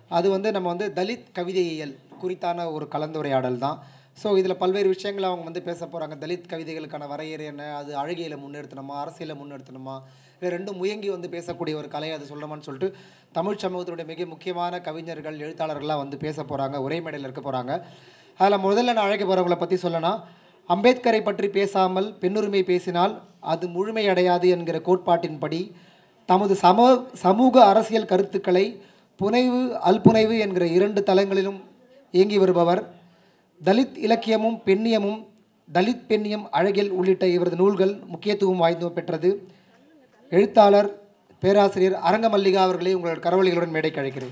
அது வந்து நம்ம வந்து தலித் கவிதையியல் குறித்தான ஒரு கலந்துரையாடல் தான். ஸோ இதில் பல்வேறு விஷயங்கள் அவங்க வந்து பேச போகிறாங்க. தலித் கவிதைகளுக்கான வரையறை என்ன, அது அழகியலை முன்னிறுத்தணுமா, அரசியலை முன்னிறுத்தணுமா, இல்லை ரெண்டும் முயங்கி வந்து பேசக்கூடிய ஒரு கலை, அது சொல்லணுமான்னு சொல்லிட்டு தமிழ் சமூகத்தினுடைய மிக முக்கியமான கவிஞர்கள், எழுத்தாளர்கள்லாம் வந்து பேச போகிறாங்க, ஒரே மேடையில் இருக்க போகிறாங்க. அதில் முதல்ல நான் அழைக்க போகிறவங்களை பற்றி சொல்லனா, அம்பேத்கரை பற்றி பேசாமல் பெண்ணுரிமை பேசினால் அது முழுமையடையாது என்கிற கோட்பாட்டின்படி தமது சமூக அரசியல் கருத்துக்களை புனைவு அல்புனைவு என்கிற 2 தளங்களிலும் இயங்கி வருபவர். தலித் இலக்கியமும் பெண்ணியமும், தலித் பெண்ணியம், அழகியல் உள்ளிட்ட இவரது நூல்கள் முக்கியத்துவம் வாய்ந்து பெற்றது. எழுத்தாளர் பேராசிரியர் அரங்க மல்லிகா அவர்களை உங்களோட கரவொலிகளுடன் மேடைக்கு அழைக்கிறேன்.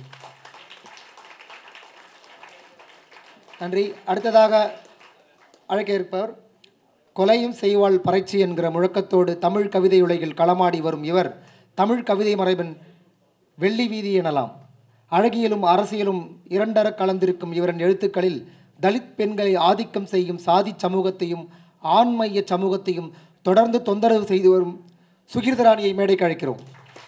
நன்றி. அடுத்ததாக அழைக்க இருப்பவர் கொலையும் செய்வாள் பறைச்சி என்கிற முழக்கத்தோடு தமிழ் கவிதை உலகில் களமாடி வரும் இவர் தமிழ் கவிதை மரபின் வெள்ளி வீதி எனலாம். அழகியலும் அரசியலும் இரண்டர கலந்திருக்கும் இவரின் எழுத்துக்களில் தலித் பெண்களை ஆதிக்கம் செய்யும் சாதி சமூகத்தையும் ஆண்மைய சமூகத்தையும் தொடர்ந்து தொந்தரவு செய்து வரும் சுகீர்தராணியை மேடைக்கு அழைக்கிறோம்.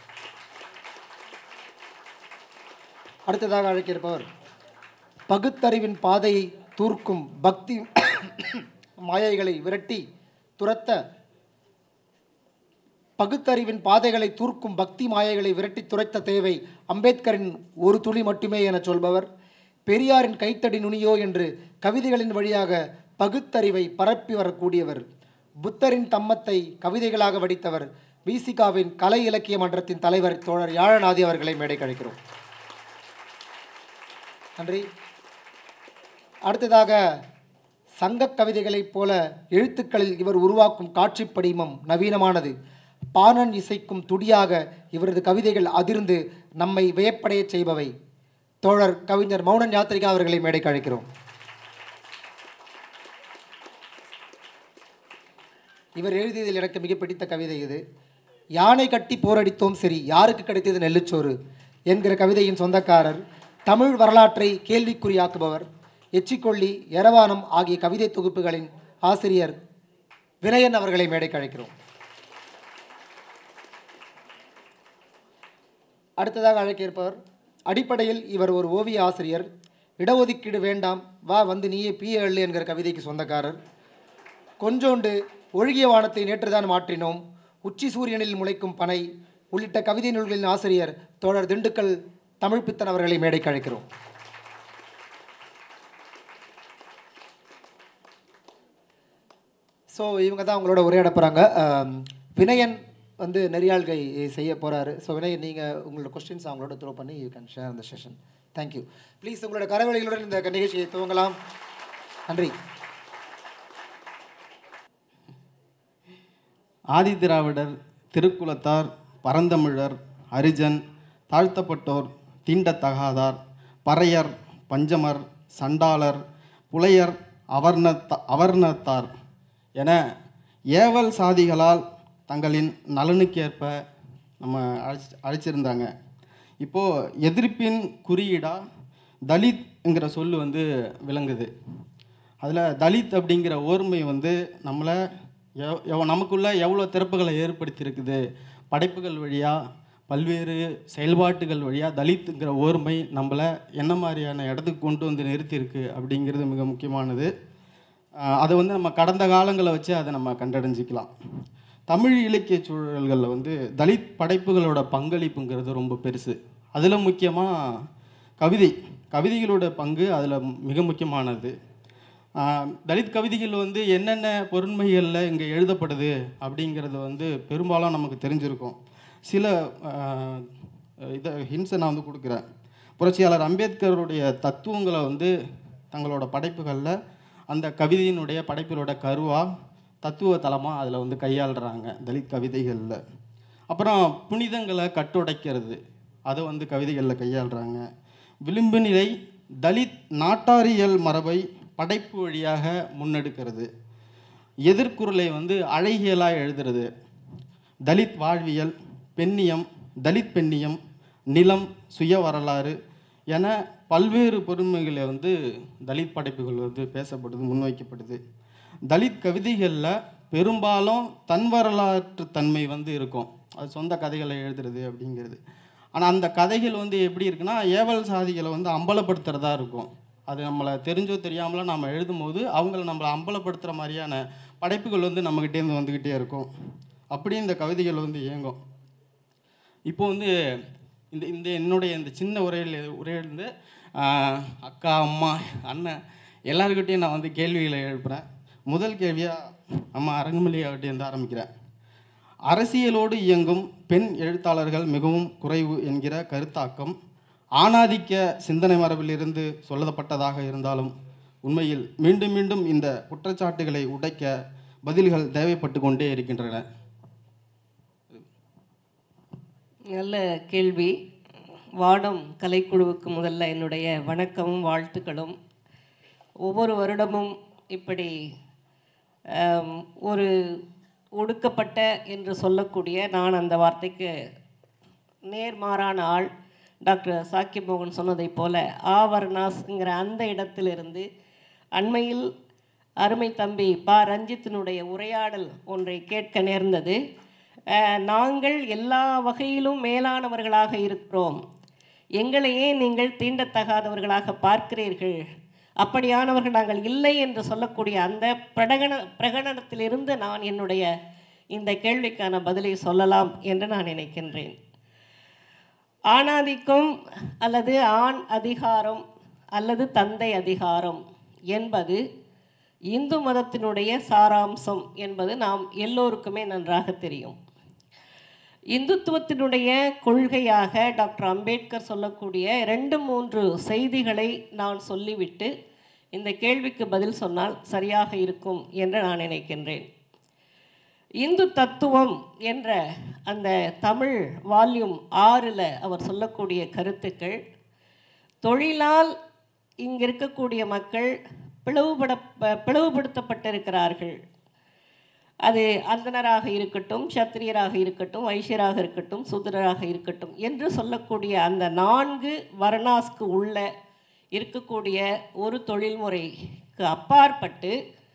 அடுத்ததாக அழைக்க இருப்பவர் பகுத்தறிவின் பாதையை தூர்க்கும் பக்தி மாயைகளை விரட்டி துரத்த பகுத்தறிவின் பாதைகளை தூர்க்கும் பக்தி மாயைகளை விரட்டி துரைத்த தேவை அம்பேத்கரின் ஒரு துளி மட்டுமே என சொல்பவர். பெரியாரின் கைத்தடி நுனியோ என்று கவிதைகளின் வழியாக பகுத்தறிவை பரப்பி வரக்கூடியவர். புத்தரின் தம்மத்தை கவிதைகளாக வடித்தவர். விசிகாவின் கலை இலக்கிய மன்றத்தின் தலைவர் தோழர் யாழநாதி அவர்களை மேடைக்கு அழைக்கிறோம். நன்றி. அடுத்ததாக சங்க கவிதைகளைப் போல எழுத்துக்களில் இவர் உருவாக்கும் காட்சி படிமம் நவீனமானது. பாணன் இசைக்கும் துடியாக இவரது கவிதைகள் அதிர்ந்து நம்மை வியப்படைய செய்பவை. தோழர் கவிஞர் மௌனன் யாத்திரிகா அவர்களை மேடைக்கு அழைக்கிறோம். இவர் எழுதியதில் எனக்கு மிக பிடித்த கவிதை இது. யானை கட்டி போரடித்தோம் சரி, யாருக்கு கிடைத்தது நெல்லுச்சோறு என்கிற கவிதையின் சொந்தக்காரர். தமிழ் வரலாற்றை கேள்விக்குறியாக்குபவர். எச்சிக்கொள்ளி, எரவானம் ஆகிய கவிதை தொகுப்புகளின் ஆசிரியர் வினயன் அவர்களை மேடைக்கு அழைக்கிறோம். அடுத்ததாக அழைக்க இருப்பவர் அடிப்படையில் இவர் ஒரு ஓவிய ஆசிரியர். இடஒதுக்கீடு வேண்டாம், வா வந்து நீயே பிஏ எழு என்கிற கவிதைக்கு சொந்தக்காரர். கொஞ்சோண்டு, ஒழுகிய வானத்தை நேற்றுதான் மாற்றினோம், உச்சி சூரியனில் முளைக்கும் பனை உள்ளிட்ட கவிதை நூல்களின் ஆசிரியர் தோழர் திண்டுக்கல் தமிழ் பித்தன் அவர்களை மேடைக்கு அழைக்கிறோம். ஸோ இவங்க தான் அவங்களோட உரையாட போகிறாங்க. வினயன் வந்து நெறியாள்கை செய்ய போகிறாரு. ஸோ வினயன், நீங்கள் உங்களோட கொஸ்டின்ஸ் அவங்களோட த்ரோ பண்ணி யூ கேன் ஷேர் அந்த செஷன். தேங்க்யூ. ப்ளீஸ் உங்களோட கரவொலிகளுடன் இந்த நிகழ்ச்சியை துவங்கலாம். நன்றி. ஆதிதிராவிடர், திருக்குலத்தார், பரந்தமிழர், ஹரிஜன், தாழ்த்தப்பட்டோர், தீண்டத்தகாதார், பறையர், பஞ்சமர், சண்டாளர், புலையர், அவர்ணத்தார் என ஏவல் சாதிகளால் தங்களின் நலனுக்கேற்ப நம்ம அழைச்சிருந்தாங்க. இப்போது எதிர்ப்பின் குறியீடாக தலித்ங்கிற சொல் வந்து விளங்குது. அதில் தலித் அப்படிங்கிற ஓர்மை வந்து நம்மளை நமக்குள்ள எவ்வளோ திறப்புகளை ஏற்படுத்தியிருக்குது. படைப்புகள் வழியாக, பல்வேறு செயல்பாட்டுகள் வழியாக தலித்துங்கிற ஓர்மை நம்மளை என்ன மாதிரியான இடத்துக்கு கொண்டு வந்து நிறுத்தியிருக்கு அப்படிங்கிறது மிக முக்கியமானது. அதை வந்து நம்ம கடந்த காலங்களை வச்சு அதை நம்ம கண்டடைஞ்சிக்கலாம். தமிழ் இலக்கிய சூழல்களில் வந்து தலித் படைப்புகளோட பங்களிப்புங்கிறது ரொம்ப பெருசு. அதில் முக்கியமாக கவிதைகளோட பங்கு அதில் மிக முக்கியமானது. தலித் கவிதைகள் வந்து என்னென்ன பொருண்மைகளில் இங்கே எழுதப்படுது அப்படிங்கிறது வந்து பெரும்பாலும் நமக்கு தெரிஞ்சிருக்கும். சில இதை ஹின்ஸை நான் வந்து கொடுக்குறேன். புரட்சியாளர் அம்பேத்கருடைய தத்துவங்களை வந்து தங்களோட படைப்புகளில் அந்த கவிதையினுடைய படைப்புகளோட கருவாக தத்துவ தலமாக அதில் வந்து கையாளுறாங்க தலித் கவிதைகளில். அப்புறம் புனிதங்களை கட்டுடைக்கிறது, அதை வந்து கவிதைகளில் கையாளுறாங்க. விளிம்பு நிலை தலித் நாட்டாரியல் மரபை படைப்பு வழியாக முன்னெடுக்கிறது. எதிர்குறளை வந்து அழகியலாக எழுதுறது. தலித் வாழ்வியல், பெண்ணியம், தலித் பெண்ணியம், நிலம், சுய வரலாறு என பல்வேறு பொறுமைகளை வந்து தலித் படைப்புகள் வந்து பேசப்படுது, முன்வைக்கப்படுது. தலித் கவிதைகளில் பெரும்பாலும் தன் வரலாற்று தன்மை வந்து இருக்கும். அது சொந்த கதைகளை எழுதுறது அப்படிங்கிறது. ஆனால் அந்த கதைகள் வந்து எப்படி இருக்குன்னா ஏவல் சாதிகளை வந்து அம்பலப்படுத்துகிறதா இருக்கும். அது நம்மளை தெரிஞ்சோ தெரியாமலோ நாம் எழுதும்போது அவங்கள நம்மளை அம்பலப்படுத்துகிற மாதிரியான படைப்புகள் வந்து நம்மக்கிட்டேருந்து வந்துக்கிட்டே இருக்கும். அப்படி இந்த கவிதைகள் வந்து இயங்கும். இப்போ வந்து இந்த இந்த என்னுடைய இந்த சின்ன உரையிலேருந்து அக்கா, அம்மா, அண்ணன் எல்லாருக்கிட்டையும் நான் வந்து கேள்விகளை எழுப்புகிறேன். முதல் கேள்வியாக அம்மா அரங்கமலி அவர்கிட்ட ஆரம்பிக்கிறேன். அரசியலோடு இயங்கும் பெண் எழுத்தாளர்கள் மிகவும் குறைவு என்கிற கருத்தாக்கம் ஆணாதிக்க சிந்தனை மரபிலிருந்து சொல்லப்பட்டதாக இருந்தாலும் உண்மையில் மீண்டும் மீண்டும் இந்த குற்றச்சாட்டுகளை உடைக்க பதில்கள் தேவைப்பட்டு கொண்டே இருக்கின்றன. நல்ல கேள்வி. வானம் கலைக்குழுவுக்கு முதல்ல என்னுடைய வணக்கமும் வாழ்த்துக்களும். ஒவ்வொரு வருடமும் இப்படி ஒரு ஒடுக்கப்பட்ட என்று சொல்லக்கூடிய, நான் அந்த வார்த்தைக்கு நேர்மாறான ஆள், டாக்டர் சாக்கிய மோகன் சொன்னதைப் போல ஆவர்ணாஸ்ங்கிற அந்த இடத்திலிருந்து அண்மையில் அருமை தம்பி பா ரஞ்சித்தினுடைய உரையாடல் ஒன்றை கேட்க நேர்ந்தது. நாங்கள் எல்லா வகையிலும் மேலானவர்களாக இருக்கிறோம், எங்களையே நீங்கள் தீண்டத்தகாதவர்களாக பார்க்கிறீர்கள், அப்படியானவர்கள் நாங்கள் இல்லை என்று சொல்லக்கூடிய அந்த பிரகடனத்திலிருந்து நான் என்னுடைய இந்த கேள்விக்கான பதிலை சொல்லலாம் என்று நான் நினைக்கின்றேன். ஆணாதிக்கம் அல்லது ஆண் அதிகாரம் அல்லது தந்தை அதிகாரம் என்பது இந்து மதத்தினுடைய சாராம்சம் என்பது நாம் எல்லோருக்குமே நன்றாக தெரியும். இந்துத்துவத்தினுடைய கொள்கையாக டாக்டர் அம்பேத்கர் சொல்லக்கூடிய 2-3 செய்திகளை நான் சொல்லிவிட்டு இந்த கேள்விக்கு பதில் சொன்னால் சரியாக இருக்கும் என்று நான் நினைக்கின்றேன். இந்து தத்துவம் என்ற அந்த தமிழ் வால்யூம் 6ல் அவர் சொல்லக்கூடிய கருத்துக்கள், தொழிலால் இங்கே இருக்கக்கூடிய மக்கள் பிளவுபடுத்தப்பட்டிருக்கிறார்கள். அது அந்தனராக இருக்கட்டும், சத்திரியராக இருக்கட்டும், வைசியராக இருக்கட்டும், சூத்திரராக இருக்கட்டும் என்று சொல்லக்கூடிய அந்த 4 வர்ணாஸ்க்கு உள்ள இருக்கக்கூடிய ஒரு தொழில்முறைக்கு அப்பாற்பட்டு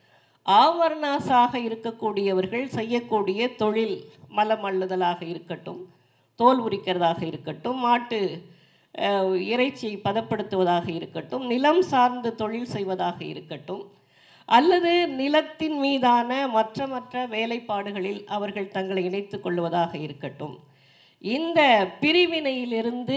ஆவர்ணாஸாக இருக்கக்கூடியவர்கள் செய்யக்கூடிய தொழில், மலம் அள்ளுதலாக இருக்கட்டும், தோல் உரிக்கிறதாக இருக்கட்டும், மாட்டு இறைச்சி பதப்படுத்துவதாக இருக்கட்டும், நிலம் சார்ந்து தொழில் செய்வதாக இருக்கட்டும், அல்லது நிலத்தின் மீதான மற்ற வேலைப்பாடுகளில் அவர்கள் தங்களை இணைத்து கொள்வதாக இருக்கட்டும், இந்த பிரிவினையிலிருந்து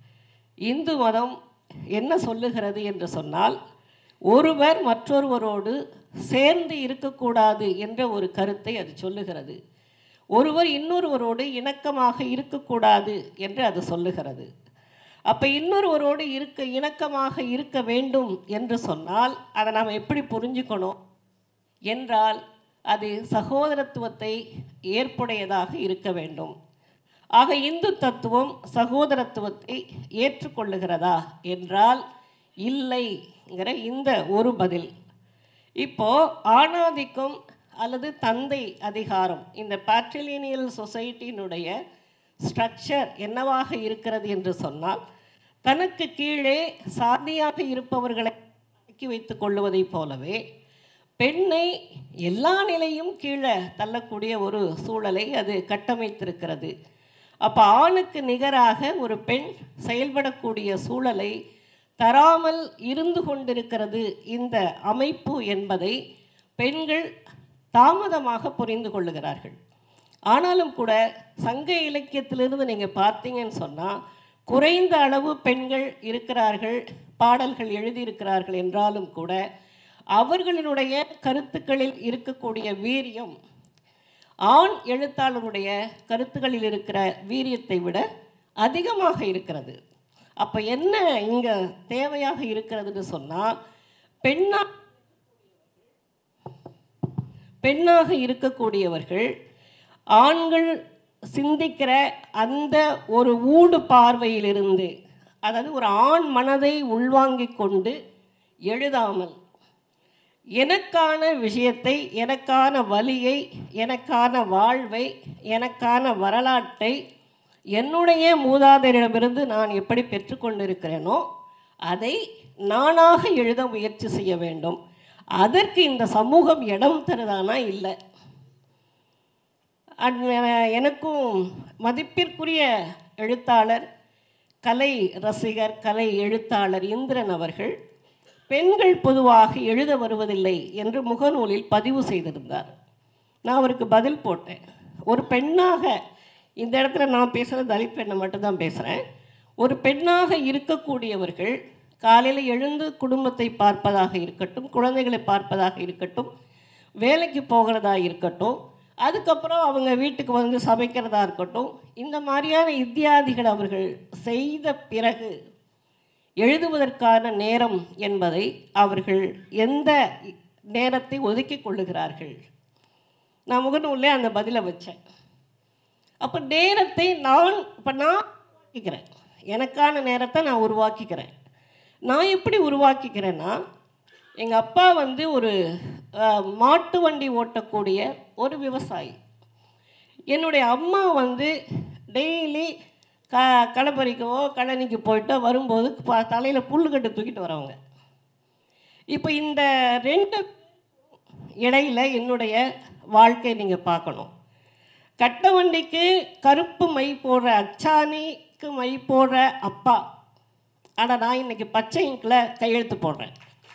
இந்து மதம் என்ன சொல்லுகிறது என்று சொன்னால், ஒருவர் மற்றொருவரோடு சேர்ந்து இருக்கக்கூடாது என்ற ஒரு கருத்தை அது சொல்லுகிறது. ஒருவர் இன்னொருவரோடு இணக்கமாக இருக்கக்கூடாது என்று அது சொல்லுகிறது. அப்போ இன்னொருவரோடு இணக்கமாக இருக்க வேண்டும் என்று சொன்னால் அதை நாம் எப்படி புரிஞ்சுக்கணும் என்றால், அது சகோதரத்துவத்தை ஏற்புடையதாக இருக்க வேண்டும். ஆக இந்து தத்துவம் சகோதரத்துவத்தை ஏற்றுக்கொள்ளுகிறதா என்றால் இல்லைங்கிற இந்த ஒரு பதில். இப்போது ஆணாதிக்கம் அல்லது தந்தை அதிகாரம், இந்த பேட்ரிலினியல் சொசைட்டியினுடைய ஸ்ட்ரக்சர் என்னவாக இருக்கிறது என்று சொன்னால், தனக்கு கீழே சாதியாக இருப்பவர்களை அடக்கி வைத்து கொள்ளுவதைப் போலவே பெண்ணை எல்லா நிலையும் கீழே தள்ளக்கூடிய ஒரு சூழலை அது கட்டமைத்திருக்கிறது. அப்போ ஆணுக்கு நிகராக ஒரு பெண் செயல்படக்கூடிய சூழலை தராமல் இருந்து கொண்டிருக்கிறது இந்த அமைப்பு என்பதை பெண்கள் தாமதமாக புரிந்து கொள்ளுகிறார்கள். ஆனாலும் கூட சங்க இலக்கியத்திலிருந்து நீங்கள் பார்த்தீங்கன்னு சொன்னால் குறைந்த அளவு பெண்கள் இருக்கிறார்கள், பாடல்கள் எழுதியிருக்கிறார்கள் என்றாலும் கூட அவர்களினுடைய கருத்துக்களில் இருக்கக்கூடிய வீரியம் ஆண் எழுத்தாளருடைய கருத்துக்களில் இருக்கிற வீரியத்தை விட அதிகமாக இருக்கிறது. அப்போ என்ன இங்கே தேவையாக இருக்கிறதுன்னு சொன்னால், பெண்ணாக இருக்கக்கூடியவர்கள் ஆண்கள் சிந்திக்கிற அந்த ஒரு ஊடு பார்வையிலிருந்து, அதாவது ஒரு ஆண் மனதை உள்வாங்கிக் கொண்டு எழுதாமல், எனக்கான விஷயத்தை, எனக்கான வலியை, எனக்கான வாழ்வை, எனக்கான வரலாற்றை என்னுடைய மூதாதையரிடமிருந்து நான் எப்படி பெற்றுக்கொண்டிருக்கிறேனோ அதை நானாக எழுத முயற்சி செய்ய வேண்டும். அதற்கு இந்த சமூகம் இடம் தருதானா? இல்லை. எனக்கும் மதிப்பிற்குரிய எழுத்தாளர் கலை ரசிகர், கலை எழுத்தாளர் இந்திரன் அவர்கள் பெண்கள் பொதுவாக எழுத வருவதில்லை என்று முகநூலில் பதிவு செய்திருந்தார். நான் அவருக்கு பதில் போட்டேன். ஒரு பெண்ணாக, இந்த இடத்துல நான் பேசுகிறது தலித் பெண்ணை மட்டும்தான் பேசுகிறேன். ஒரு பெண்ணாக இருக்கக்கூடியவர்கள் காலையில் எழுந்து குடும்பத்தை பார்ப்பதாக இருக்கட்டும், குழந்தைகளை பார்ப்பதாக இருக்கட்டும், வேலைக்கு போகிறதா இருக்கட்டும், அதுக்கப்புறம் அவங்க வீட்டுக்கு வந்து சமைக்கிறதா இருக்கட்டும், இந்த மாதிரியான இத்தியாதிகள் அவர்கள் செய்த பிறகு எழுதுவதற்கான நேரம் என்பதை அவர்கள் எந்த நேரத்தை ஒதுக்கி கொள்ளுகிறார்கள்? நான் முகநூல்லே அந்த பதிலை வச்சேன். அப்போ நேரத்தை நான் உருவாக்கிக்கிறேன், எனக்கான நேரத்தை நான் உருவாக்கிக்கிறேன். நான் எப்படி உருவாக்கிக்கிறேன்னா, எங்கள் அப்பா வந்து ஒரு மாட்டு வண்டி ஓட்டக்கூடிய ஒரு விவசாயி. என்னுடைய அம்மா வந்து டெய்லி களை பறிக்கவோ கழனிக்கு போயிட்டோ வரும்போது தலையில் புல்லுக்கட்டு தூக்கிட்டு வரவங்க. இப்போ இந்த ரெண்டு இடையில் என்னுடைய வாழ்க்கை நீங்கள் பார்க்கணும். கட்ட வண்டிக்கு கருப்பு மை போடுற, அச்சாணிக்கு மை போடுற அப்பா, ஆனால் நான் இன்றைக்கி பச்சை இங்கில் கையெழுத்து போடுறேன்.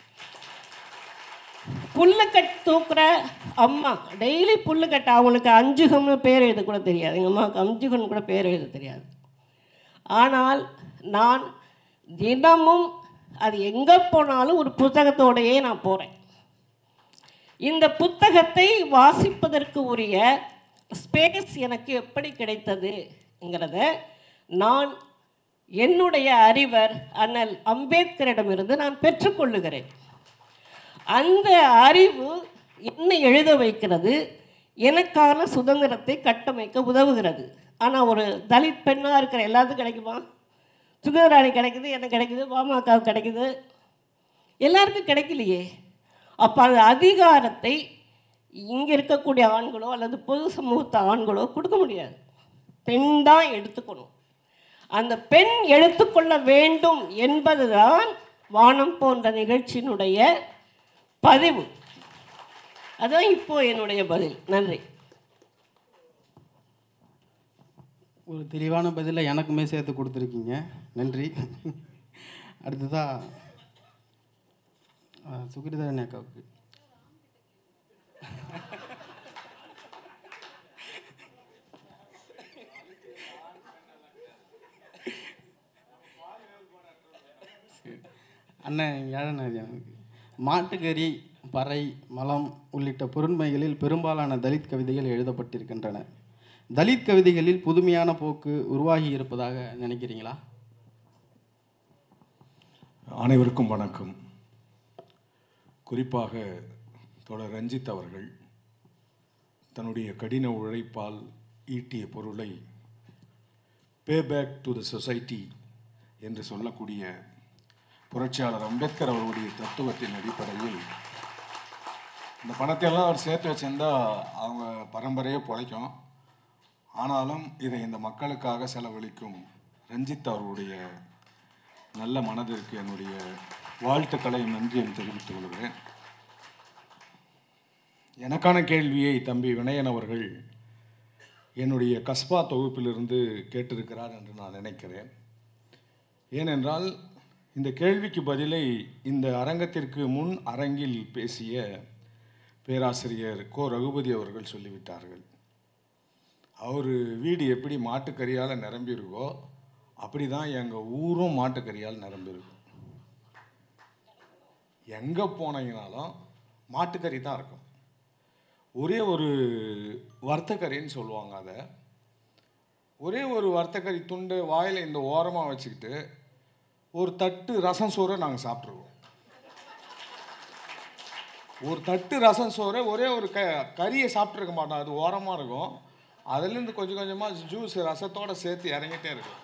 புல்லுக்கட்டு தூக்குற அம்மா, டெய்லி புல்லுக்கட்டு, அவங்களுக்கு அஞ்சுகம்னு பேர் எழுத கூட தெரியாது. எங்கள் அம்மாவுக்கு அஞ்சுகம்னு கூட பேர் எழுத தெரியாது. ஆனால் நான் தினமும் அது எங்கே போனாலும் ஒரு புத்தகத்தோடையே நான் போகிறேன். இந்த புத்தகத்தை வாசிப்பதற்கு உரிய ஸ்பேஸ் எனக்கு எப்படி கிடைத்ததுங்கிறத நான் என்னுடைய அறிவர் அண்ணல் அம்பேத்கரிடமிருந்து நான் பெற்றுக்கொள்ளுகிறேன். அந்த அறிவு என்னை எழுத வைக்கிறது, எனக்கான சுதந்திரத்தை கட்டமைக்க உதவுகிறது. ஆனால் ஒரு தலித் பெண்ணாக இருக்கிற எல்லாத்துக்கும் கிடைக்குமா? சுகதராணி கிடைக்குது, எனக்கு கிடைக்குது, பாமகவுக்கு கிடைக்குது, எல்லாருக்கும் கிடைக்கலையே. அப்போ அந்த அதிகாரத்தை இங்கே இருக்கக்கூடிய ஆண்களோ அல்லது பொது சமூகத்த ஆண்களோ கொடுக்க முடியாது. பெண் தான் எடுத்துக்கணும். அந்த பெண் எடுத்துக்கொள்ள வேண்டும் என்பதுதான் வானம் போன்ற நிகழ்ச்சியினுடைய பதிவு. அதுதான் இப்போ என்னுடைய பதில். நன்றி. ஒரு தெளிவான பதிலை எனக்குமே சேர்த்து கொடுத்துருக்கீங்க, நன்றி. அடுத்ததாக சுகிரிதரன் அக்காவுக்கு. அண்ணன் ஏழனாவது, மாட்டுக்கறி, பறை, மலம் உள்ளிட்ட பொருண்மைகளில் பெரும்பாலான தலித் கவிதைகள் எழுதப்பட்டிருக்கின்றன. தலித் கவிதைகளில் புதுமையான போக்கு உருவாகி இருப்பதாக நினைக்கிறீங்களா? அனைவருக்கும் வணக்கம். குறிப்பாக தோழர் ரஞ்சித் அவர்கள் தன்னுடைய கடின உழைப்பால் ஈட்டிய பொருளை pay back to the society என்று சொல்லக்கூடிய புரட்சியாளர் அம்பேத்கர் அவருடைய தத்துவத்தின் அடிப்படையில் இந்த பணத்தையெல்லாம் அவர் சேர்த்து வச்சிருந்தா அவங்க பரம்பரையே பிழைக்கும். ஆனாலும் இதை இந்த மக்களுக்காக செலவழிக்கும் ரஞ்சித் அவருடைய நல்ல மனதிற்கு என்னுடைய வாழ்த்துக்களை நன்றியும் தெரிவித்துக் கொள்கிறேன். எனக்கான கேள்வியை தம்பி வினயன் அவர்கள் என்னுடைய கஸ்பா தொகுப்பிலிருந்து கேட்டிருக்கிறார் என்று நான் நினைக்கிறேன். ஏனென்றால் இந்த கேள்விக்கு பதிலை இந்த அரங்கத்திற்கு முன் அரங்கில் பேசிய பேராசிரியர் கோ ரகுபதி அவர்கள் சொல்லிவிட்டார்கள். அவர் வீடு எப்படி மாட்டுக்கறியால் நிரம்பியிருக்கோ அப்படி தான் எங்கள் ஊரும் மாட்டுக்கறியால் நிரம்பியிருக்கும். எங்கே போனீங்கனாலும் மாட்டுக்கறி தான் இருக்கும். ஒரே ஒரு வறுத்தக்கறின்னு சொல்லுவாங்க. அதை ஒரே ஒரு வறுத்தக்கறி துண்டு வாயில் இந்த ஓரமாக வச்சுக்கிட்டு ஒரு தட்டு ரசம் சோறை நாங்கள் சாப்பிட்ருவோம். ஒரு தட்டு ரசம் சோறை ஒரே ஒரு கறியை சாப்பிட்ருக்க மாட்டோம். அது ஓரமாக இருக்கும். அதுலேருந்து கொஞ்சம் கொஞ்சமாக ஜூஸ் ரசத்தோடு சேர்த்து இறங்கிட்டே இருக்கும்.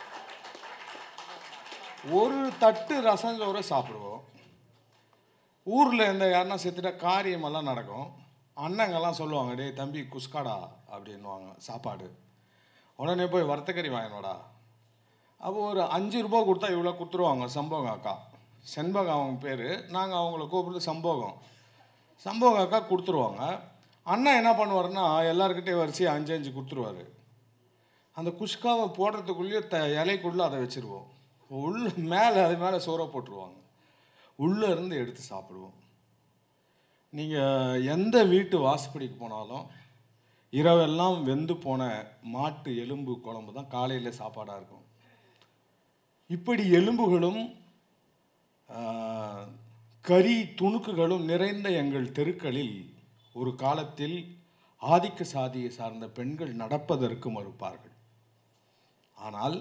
ஒரு தட்டு ரசம் சோறை சாப்பிடுவோம். ஊரில் இந்த யாருன்னா செத்துட்டா காரியமெல்லாம் நடக்கும். அண்ணங்கள்லாம் சொல்லுவாங்க, டே தம்பி குஸ்காடா அப்படின்வாங்க சாப்பாடு. உடனே போய் வறுத்தக்கறி வாங்கினோடா. அப்போ ஒரு 5 ரூபா கொடுத்தா இவ்வளோ கொடுத்துருவாங்க. சம்போகம் அக்கா, செண்பகம் அவங்க பேர், நாங்கள் அவங்கள கூப்பிடுறது சம்போகம். சம்போகம் அக்கா கொடுத்துருவாங்க. அண்ணன் என்ன பண்ணுவாருன்னா எல்லாருக்கிட்டே வரிசையாக 5 கொடுத்துருவார். அந்த குஷ்காவை போடுறதுக்குள்ளேயே இலைக்குள்ளே அதை வச்சுருவோம். உள்ள மேலே அது மேலே சோறை போட்டுருவாங்க. உள்ளே இருந்து எடுத்து சாப்பிடுவோம். நீங்கள் எந்த வீட்டு வாசப்படிக்கு போனாலும் இரவெல்லாம் வெந்து போன மாட்டு எலும்பு குழம்பு தான் காலையில் சாப்பாடாக இருக்கும். இப்படி எலும்புகளும் கறி துணுக்குகளும் நிறைந்த எங்கள் தெருக்களில் ஒரு காலத்தில் ஆதிக்க சாதியை சார்ந்த பெண்கள் நடப்பதற்கு மறுப்பார்கள். ஆனால்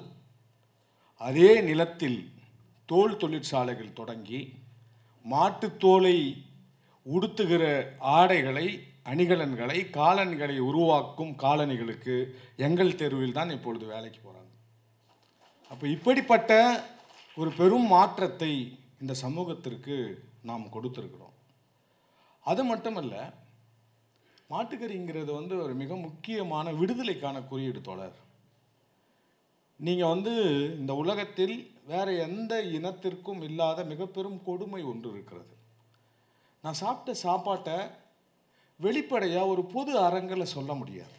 அதே நிலத்தில் தோல் தொழிற்சாலைகள் தொடங்கி மாட்டுத்தோலை உடுத்துகிற ஆடைகளை, அணிகலன்களை, காலணிகளை உருவாக்கும் காலணிகளுக்கு எங்கள் தெருவில் தான் இப்பொழுது வேலைக்கு போகிறாங்க. அப்போ இப்படிப்பட்ட ஒரு பெரும் மாற்றத்தை இந்த சமூகத்திற்கு நாம் கொடுத்துருக்கிறோம். அது மட்டுமல்ல, மாட்டுக்கறிங்கிறது ஒரு மிக முக்கியமான விடுதலைக்கான குறியீடு தோழர். நீங்கள் இந்த உலகத்தில் வேறு எந்த இனத்திற்கும் இல்லாத மிக பெரும் கொடுமை ஒன்று இருக்கிறது. நான் சாப்பிட்ட சாப்பாட்டை வெளிப்படையாக ஒரு பொது அரங்கில் சொல்ல முடியாது.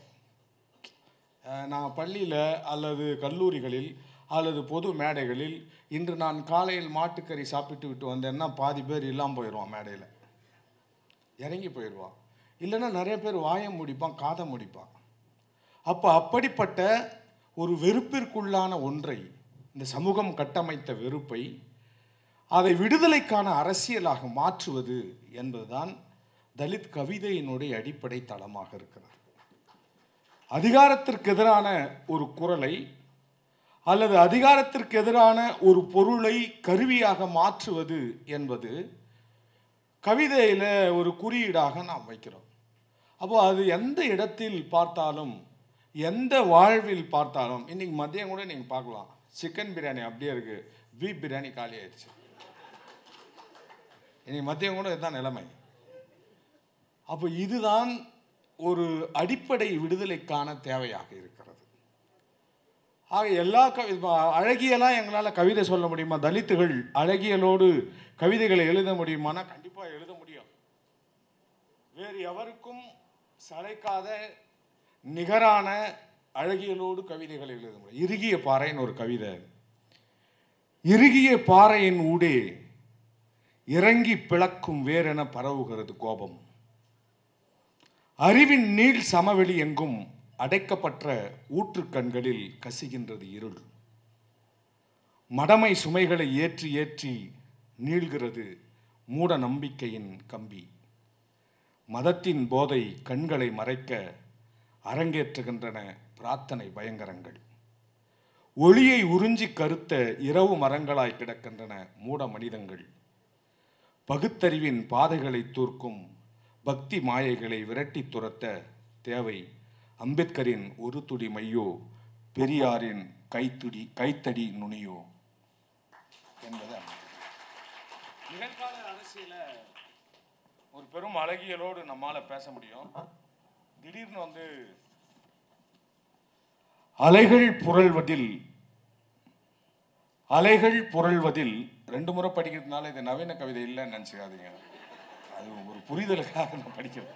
நான் பள்ளியில் அல்லது கல்லூரிகளில் அல்லது பொது மேடைகளில் இன்று நான் காலையில் மாட்டுக்கறி சாப்பிட்டு விட்டு வந்தேன்னா பாதி பேர் இல்லாமல் போயிடுவான், மேடையில் இறங்கி போயிடுவான். இல்லைன்னா நிறைய பேர் வாயை முடிப்பான், காதை முடிப்பான். அப்போ அப்படிப்பட்ட ஒரு வெறுப்பிற்குள்ளான ஒன்றை, இந்த சமூகம் கட்டமைத்த வெறுப்பை, அதை விடுதலைக்கான அரசியலாக மாற்றுவது என்பதுதான் தலித் கவிதையினுடைய அடிப்படை தளமாக இருக்கிறது. அதிகாரத்திற்கு எதிரான ஒரு குரலை அல்லது அதிகாரத்திற்கு எதிரான ஒரு பொருளை கருவியாக மாற்றுவது என்பது கவிதையில் ஒரு குறியீடாக நாம் வைக்கிறோம். அப்போ அது எந்த இடத்தில் பார்த்தாலும், எந்த வாழ்வில் பார்த்தாலும், இன்னைக்கு மதியம் கூட நீங்கள் பார்க்கலாம், சிக்கன் பிரியாணி அப்படியே இருக்குது, பீஃப் பிரியாணி காலி ஆயிடுச்சு. இன்னைக்கு மதியம் கூட இதுதான் நிலைமை. அப்போ இதுதான் ஒரு அடிப்படை விடுதலைக்கான தேவையாக இருக்கிறது. ஆக எல்லா அழகியெல்லாம் எங்களால் கவிதை சொல்ல முடியுமா? தலித்துகள் அழகியலோடு கவிதைகளை எழுத முடியுமானா கண்டிப்பாக எழுத முடியும். வேறு எவருக்கும் சளைக்காத நிகரான அழகியலோடு கவிதைகளை எழுத முடியும். இறுகிய பாறைன்னு ஒரு கவிதை. இறுகிய பாறையின் ஊடே இறங்கி பிளக்கும் வேரென பரவுகிறது கோபம். அறிவின் நீள் சமவெளி எங்கும் அடைக்கப்பட்ட ஊற்றுக்கண்களில் கசிகின்றது இருள். மடமை சுமைகளை ஏற்றி ஏற்றி நீள்கிறது மூட நம்பிக்கையின் கம்பி. மதத்தின் போதை கண்களை மறைக்க அரங்கேற்றுகின்றன பிரார்த்தனை பயங்கரங்கள். ஒளியை உறிஞ்சி கருத்த இரவு மரங்களாய் கிடக்கின்றன மூட மனிதங்கள். பகுத்தறிவின் பாதைகளை தூர்க்கும் பக்தி மாயைகளை விரட்டி துரத்த தேவை அம்பேத்கரின் ஒரு துடி மையோ, பெரியாரின் கைத்தடி நுனியோ என்பது. நிகழ்கால அரசியல ஒரு பெரும் அழகியலோடு நம்மால பேச முடியும். திடீர்னு அலைகள் புரள்வதில் 2 முறை படிக்கிறதுனால இது நவீன கவிதை இல்லைன்னு நினைச்சுக்காதீங்க. அது ஒரு புரிதலுக்காக நான் படிக்கிறேன்.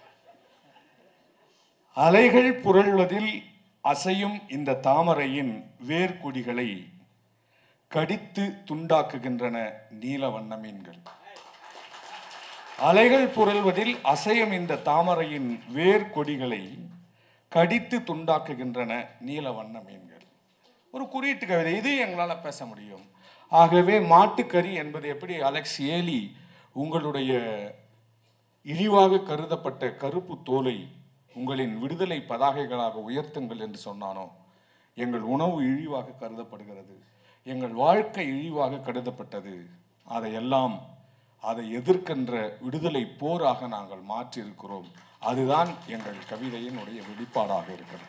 அலைகள் புரள்வதில் அசையும் இந்த தாமரையின் வேர்கொடிகளை கடித்து துண்டாக்குகின்றன நீல வண்ண மீன்கள். அலைகள் புரள்வதில் அசையும் இந்த தாமரையின் வேர்கொடிகளை கடித்து துண்டாக்குகின்றன நீல வண்ண மீன்கள். ஒரு குறியீட்டு கவிதை. இது எங்களால் பேச முடியும். ஆகவே மாட்டுக்கறி என்பது எப்படி அலெக்ஸ் ஏலி உங்களுடைய இழிவாக கருதப்பட்ட கருப்பு தோலை உங்களின் விடுதலை பதாகைகளாக உயர்த்துங்கள் என்று சொன்னானோ, எங்கள் உணவு இழிவாக கருதப்படுகிறது, எங்கள் வாழ்க்கை இழிவாக கருதப்பட்டது. அதை எதிர்க்கின்ற விடுதலை போராக நாங்கள் மாற்றியிருக்கிறோம். அதுதான் எங்கள் கவிதையினுடைய வெளிப்பாடாக இருக்கிறது.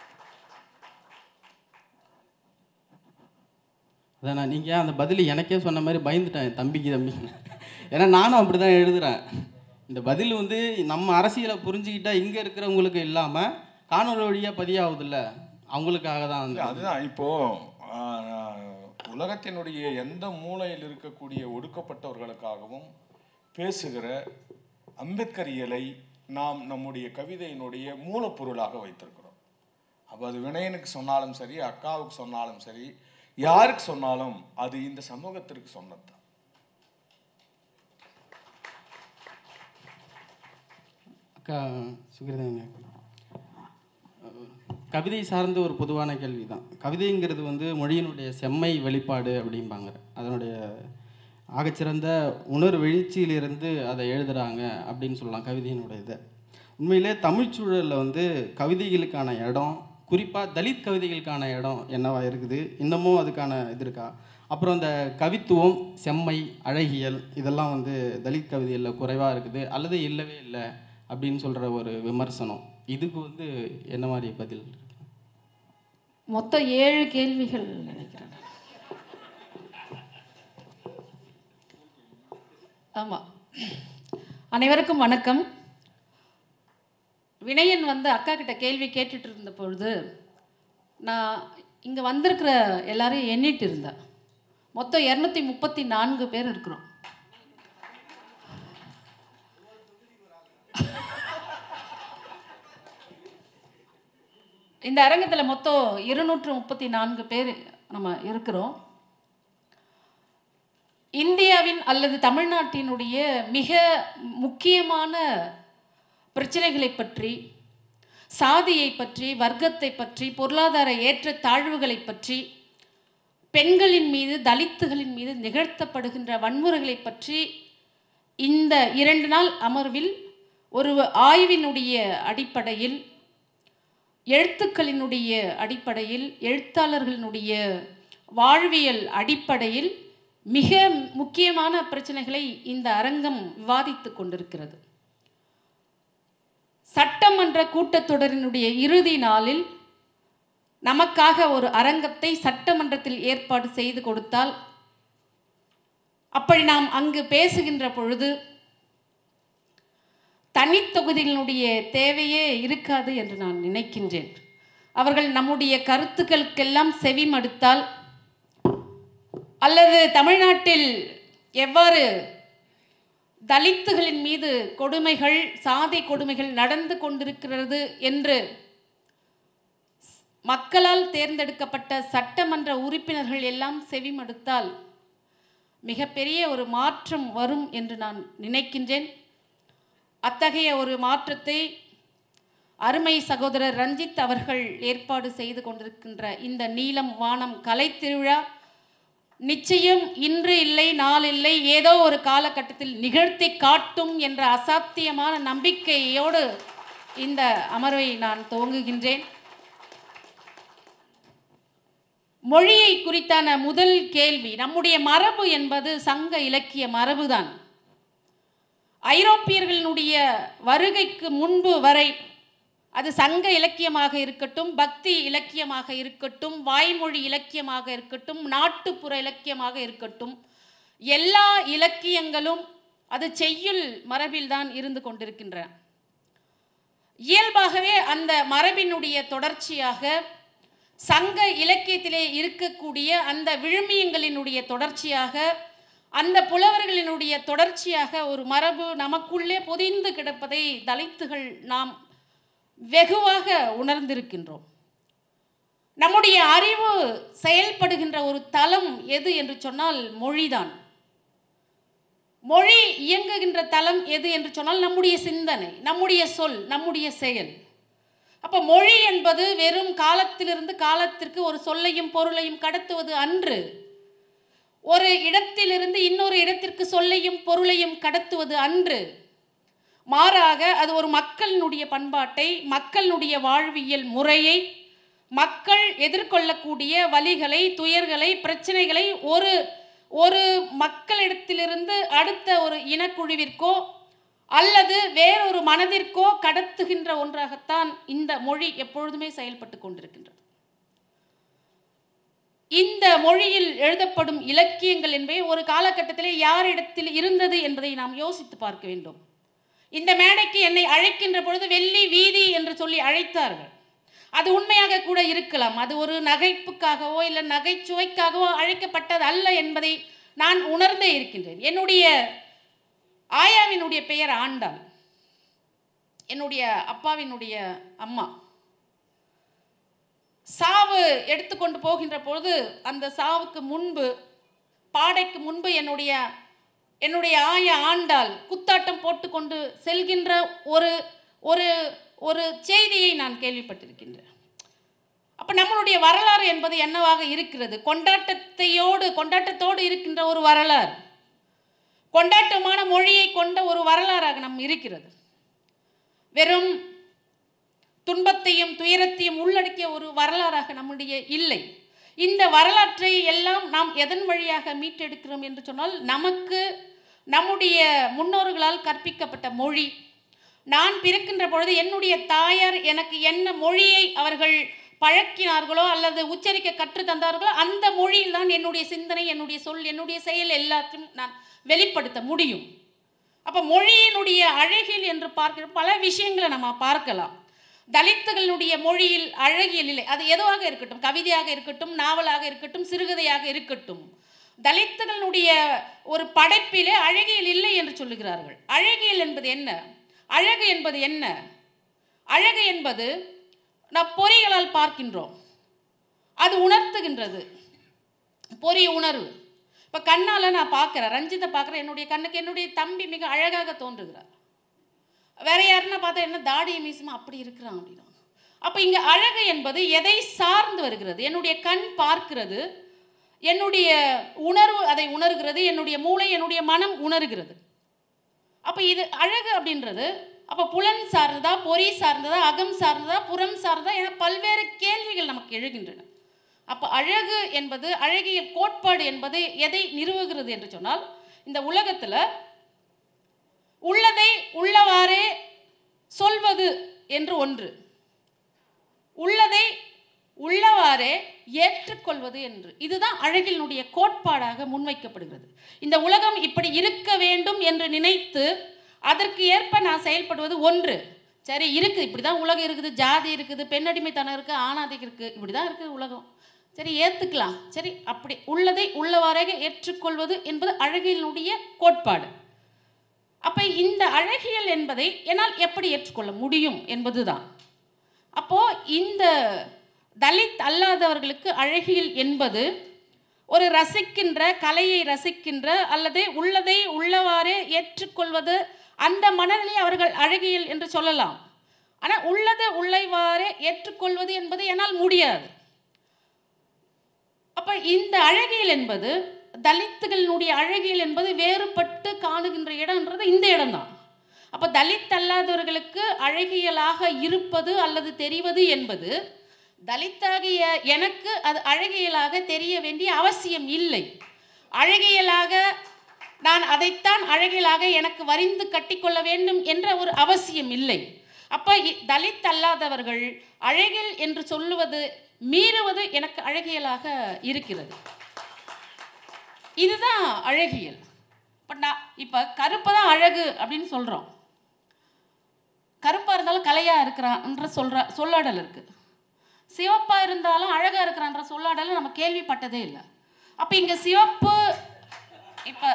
அதான் நீங்கள் அந்த பதில் எனக்கே சொன்ன மாதிரி பயந்துட்டேன், தம்பிக்கு. ஏன்னா நானும் அப்படி தான் எழுதுகிறேன். இந்த பதில் நம்ம அரசியலை புரிஞ்சுக்கிட்டா இங்கே இருக்கிறவங்களுக்கு இல்லாமல் காணொலி வழியாக பதியாகுதில்ல, அவங்களுக்காக தான். அதுதான் இப்போது உலகத்தினுடைய எந்த மூலையில் இருக்கக்கூடிய ஒடுக்கப்பட்டவர்களுக்காகவும் பேசுகிற அம்பேத்கரியலை நாம் நம்முடைய கவிதையினுடைய மூலப்பொருளாக வைத்திருக்கிறோம். அப்போ அது வினயனுக்கு சொன்னாலும் சரி, அக்காவுக்கு சொன்னாலும் சரி, யாருக்கு சொன்னாலும் அது இந்த சமூகத்திற்கு சொன்னது தான். அக்கா சுகிருதன், கவிதை சார்ந்த ஒரு பொதுவான கேள்வி தான். கவிதைங்கிறது வந்து மொழியினுடைய செம்மை வெளிப்பாடு அப்படிம்பாங்க. அதனுடைய ஆகச்சிறந்த உணர்வு எழுச்சியிலிருந்து அதை எழுதுகிறாங்க அப்படின்னு சொல்லலாம் கவிதையினுடைய இதை. உண்மையிலே தமிழ்ச்சூழலில் வந்து கவிதைகளுக்கான இடம், குறிப்பாக தலித் கவிதைகளுக்கான இடம் என்னவா இருக்குது? இன்னமும் அதுக்கான இது இருக்கா? அப்புறம் இந்த கவித்துவம், செம்மை, அழகியல் இதெல்லாம் வந்து தலித் கவிதைகளில் குறைவாக இருக்குது அல்லது இல்லவே இல்லை அப்படின்னு சொல்கிற ஒரு விமர்சனம், இதுக்கு வந்து என்ன மாதிரி பதில்? மொத்தம் 7 கேள்விகள் நினைக்கிறேன். ஆமாம், அனைவருக்கும் வணக்கம். வினயன் வந்து அக்கா கிட்ட கேள்வி கேட்டுட்டு இருந்த பொழுது நான் இங்கே வந்திருக்கிற எல்லாரையும் எண்ணிட்டு இருந்தேன். மொத்தம் 234 பேர் இருக்கிறோம். இந்த அரங்கத்தில் மொத்தம் 234 பேர் நம்ம இருக்கிறோம். இந்தியாவின் அல்லது தமிழ்நாட்டினுடைய மிக முக்கியமான பிரச்சனைகளை பற்றி, சாதியை பற்றி, வர்க்கத்தை பற்றி, பொருளாதார ஏற்ற தாழ்வுகளை பற்றி, பெண்களின் மீது, தலித்துகளின் மீது நிகழ்த்தப்படுகின்ற வன்முறைகளை பற்றி இந்த 2 நாள் அமர்வில் ஒரு ஆய்வினுடைய அடிப்படையில், எழுத்துக்களினுடைய அடிப்படையில், எழுத்தாளர்களினுடைய வாழ்வியல் அடிப்படையில் மிக முக்கியமான பிரச்சனைகளை இந்த அரங்கம் விவாதித்து கொண்டிருக்கிறது. சட்டமன்ற கூட்டத்தொடரினுடைய இறுதி நாளில் நமக்காக ஒரு அரங்கத்தை சட்டமன்றத்தில் ஏற்பாடு செய்து கொடுத்தால், அப்படி நாம் அங்கு பேசுகின்ற பொழுது தனித்தொகுதிகளுடைய தேவையே இருக்காது என்று நான் நினைக்கின்றேன். அவர்கள் நம்முடைய கருத்துக்களுக்கெல்லாம் செவி மடுத்தால், அல்லது தமிழ்நாட்டில் எவ்வாறு தலித்துகளின் மீது கொடுமைகள், சாதி கொடுமைகள் நடந்து கொண்டிருக்கிறது என்று மக்களால் தேர்ந்தெடுக்கப்பட்ட சட்டமன்ற உறுப்பினர்கள் எல்லாம் செவி மடுத்தால் மிகப்பெரிய ஒரு மாற்றம் வரும் என்று நான் நினைக்கின்றேன். அத்தகைய ஒரு மாற்றத்தை அருமை சகோதரர் ரஞ்சித் அவர்கள் ஏற்பாடு செய்து கொண்டிருக்கின்ற இந்த நீலம் வானம் கலைத்திருவிழா நிச்சயம் இன்று இல்லை, நாள் இல்லை, ஏதோ ஒரு காலகட்டத்தில் நிகழ்த்தி காட்டும் என்ற அசாத்தியமான நம்பிக்கையோடு இந்த அமர்வை நான் துவங்குகின்றேன். மொழியை குறித்தான முதல் கேள்வி, நம்முடைய மரபு என்பது சங்க இலக்கிய மரபுதான். ஐரோப்பியர்களினுடைய வருகைக்கு முன்பு வரை அது சங்க இலக்கியமாக இருக்கட்டும், பக்தி இலக்கியமாக இருக்கட்டும், வாய்மொழி இலக்கியமாக இருக்கட்டும், நாட்டுப்புற இலக்கியமாக இருக்கட்டும், எல்லா இலக்கியங்களும் அது செய்யுள் மரபில்தான் இருந்து கொண்டிருக்கின்றன. இயல்பாகவே அந்த மரபினுடைய தொடர்ச்சியாக சங்க இலக்கியத்திலே இருக்கக்கூடிய அந்த விழுமியங்களினுடைய தொடர்ச்சியாக, அந்த புலவர்களினுடைய தொடர்ச்சியாக ஒரு மரபு நமக்குள்ளே பொதிந்து கிடப்பதை தலித்துகள் நாம் வெகுவாக உணர்ந்திருக்கின்றோம். நம்முடைய அறிவு செயல்படுகின்ற ஒரு தளம் எது என்று சொன்னால் மொழிதான். மொழி இயங்குகின்ற தளம் எது என்று சொன்னால் நம்முடைய சிந்தனை, நம்முடைய சொல், நம்முடைய செயல். அப்போ மொழி என்பது வெறும் காலத்திலிருந்து காலத்திற்கு ஒரு சொல்லையும் பொருளையும் கடத்துவது அன்று. ஒரு இடத்திலிருந்து இன்னொரு இடத்திற்கு சொல்லையும் பொருளையும் கடத்துவது அன்று. மாறாக அது ஒரு மக்களினுடைய பண்பாட்டை, மக்களினுடைய வாழ்வியல் முறையை, மக்கள் எதிர்கொள்ளக்கூடிய வலிகளை, துயர்களை, பிரச்சனைகளை ஒரு மக்களிடத்திலிருந்து அடுத்த ஒரு இனக்குழுவிற்கோ அல்லது வேறொரு மனதிற்கோ கடத்துகின்ற ஒன்றாகத்தான் இந்த மொழி எப்பொழுதுமே செயல்பட்டு கொண்டிருக்கின்றது. இந்த மொழியில் எழுதப்படும் இலக்கியங்கள் என்பவை ஒரு காலகட்டத்திலே யாரிடத்தில் இருந்தது என்பதை நாம் யோசித்து பார்க்க வேண்டும். இந்த மேடைக்கு என்னை அழைக்கின்ற பொழுது வெள்ளி வீதி என்று சொல்லி அழைத்தார்கள். அது உண்மையாக கூட இருக்கலாம். அது ஒரு நகைப்புக்காகவோ இல்லை நகைச்சுவைக்காகவோ அழைக்கப்பட்டது அல்ல என்பதை நான் உணர்ந்தே இருக்கின்றேன். என்னுடைய ஆயாவினுடைய பெயர் ஆண்டாள், என்னுடைய அப்பாவினுடைய அம்மா. சாவு எடுத்துக்கொண்டு போகின்ற பொழுது அந்த சாவுக்கு முன்பு, பாடைக்கு முன்பு என்னுடைய ஆய ஆண்டாள் குத்தாட்டம் போட்டுக்கொண்டு செல்கின்ற ஒரு ஒரு ஒரு செய்தியை நான் கேள்விப்பட்டிருக்கின்றேன். அப்போ நம்மளுடைய வரலாறு என்பது என்னவாக இருக்கிறது? கொண்டாட்டத்தோடு இருக்கின்ற ஒரு வரலாறு, கொண்டாட்டமான மொழியை கொண்ட ஒரு வரலாறாக நம் இருக்கிறது. வெறும் துன்பத்தையும் துயரத்தையும் உள்ளடக்கிய ஒரு வரலாறாக நம்முடைய இல்லை. இந்த வரலாற்றை எல்லாம் நாம் எதன் வழியாக மீட்டெடுக்கிறோம் என்று சொன்னால், நமக்கு நம்முடைய முன்னோர்களால் கற்பிக்கப்பட்ட மொழி. நான் பிறக்கின்ற பொழுது என்னுடைய தாயார் எனக்கு என்ன மொழியை அவர்கள் பழக்கினார்களோ அல்லது உச்சரிக்க கற்று தந்தார்களோ அந்த மொழியில் தான் என்னுடைய சிந்தனை, என்னுடைய சொல், என்னுடைய செயல் எல்லாத்தையும் நான் வெளிப்படுத்த முடியும். அப்போ மொழியினுடைய அழகியல் என்று பார்க்கிற பல விஷயங்களை நம்ம பார்க்கலாம். தலித்துகளுடைய மொழியில் அழகியல் இல்லை. அது எதுவாக இருக்கட்டும், கவிதையாக இருக்கட்டும், நாவலாக இருக்கட்டும், சிறுகதையாக இருக்கட்டும், தலித்துகளுடைய ஒரு படைப்பிலே அழகியல் இல்லை என்று சொல்லுகிறார்கள். அழகியல் என்பது என்ன? அழகு என்பது என்ன? அழகு என்பது நாம் பொறிகளால் பார்க்கின்றோம், அது உணர்த்துகின்றது, பொறி உணர்வு. இப்போ கண்ணால் நான் பார்க்குறேன், ரஞ்சித்தை பார்க்குறேன், என்னுடைய கண்ணுக்கு என்னுடைய தம்பி மிக அழகாக தோன்றுகிறார். வேற யாருன்னா பார்த்தா என்ன தாடியை மீசுமா அப்படி இருக்கிறான் அப்படின்னா. அப்போ இங்கே அழகு என்பது எதை சார்ந்து வருகிறது? என்னுடைய கண் பார்க்கிறது, என்னுடைய உணர்வு அதை உணர்கிறது, என்னுடைய மூளை, என்னுடைய மனம் உணர்கிறது. அப்போ இது அழகு அப்படின்றது அப்போ புலன் சார்ந்ததா, பொறி சார்ந்ததா, அகம் சார்ந்ததா, புறம் சார்ந்ததா என பல்வேறு கேள்விகள் நமக்கு எழுகின்றன. அப்போ அழகு என்பது, அழகியல் கோட்பாடு என்பது எதை நிறுவுகிறது என்று சொன்னால், இந்த உலகத்தில் உள்ளதை உள்ளவாறே சொல்வது என்று ஒன்று, உள்ளதை உள்ளவாறே ஏற்றுக்கொள்வது என்று, இதுதான் அழகினுடைய கோட்பாடாக முன்வைக்கப்படுகிறது. இந்த உலகம் இப்படி இருக்க வேண்டும் என்று நினைத்து அதற்கு ஏற்ப நான் செயல்படுவது ஒன்று. சரி இருக்குது, இப்படி தான் உலகம் இருக்குது, ஜாதி இருக்குது, பெண்ணடிமைத்தனம் இருக்குது, ஆணாதிக்கம் இருக்குது, இப்படி தான் இருக்குது உலகம், சரி ஏற்றுக்கலாம், சரி அப்படி உள்ளதை உள்ளவாறே ஏற்றுக்கொள்வது என்பது அழகியலினுடைய கோட்பாடு. அப்போ இந்த அழகியல் என்பதை என்னால் எப்படி ஏற்றுக்கொள்ள முடியும் என்பது தான். அப்போது இந்த தலித் அல்லாதவர்களுக்கு அழகியல் என்பது ஒரு ரசிக்கின்ற, கலையை ரசிக்கின்ற அல்லது உள்ளதை உள்ளவாறே ஏற்றுக்கொள்வது, அந்த மனநிலை அவர்கள் அழகியல் என்று சொல்லலாம். ஆனால் உள்ளதை உள்ளவாறே ஏற்றுக்கொள்வது என்பது என்னால் முடியாது. அப்போ இந்த அழகியல் என்பது, தலித்துகளினுடைய அழகியல் என்பது வேறுபட்டு காணுகின்ற இடம்ன்றது இந்த இடம்தான். அப்போ தலித் அல்லாதவர்களுக்கு அழகியலாக இருப்பது அல்லது தெரிவது என்பது தலித்தாகிய எனக்கு அது அழகியலாக தெரிய வேண்டிய அவசியம் இல்லை. அழகியலாக நான் அதைத்தான் அழகியலாக எனக்கு வரிந்து கட்டிக்கொள்ள வேண்டும் என்ற ஒரு அவசியம் இல்லை. அப்போ தலித் அல்லாதவர்கள் அழகியல் என்று சொல்லுவது மீறுவது எனக்கு அழகியலாக இருக்கிறது. இதுதான் அழகியல். இப்போ கருப்பு தான் அழகு அப்படின்னு சொல்கிறோம். கருப்பாக இருந்தாலும் கலையாக இருக்கிறான்ற சொல்லாடல் இருக்குது. சிவப்பாக இருந்தாலும் அழகாக இருக்கிறான்ற சொல்லாடலை நம்ம கேள்விப்பட்டதே இல்லை. அப்போ இங்கே சிவப்பு, இப்போ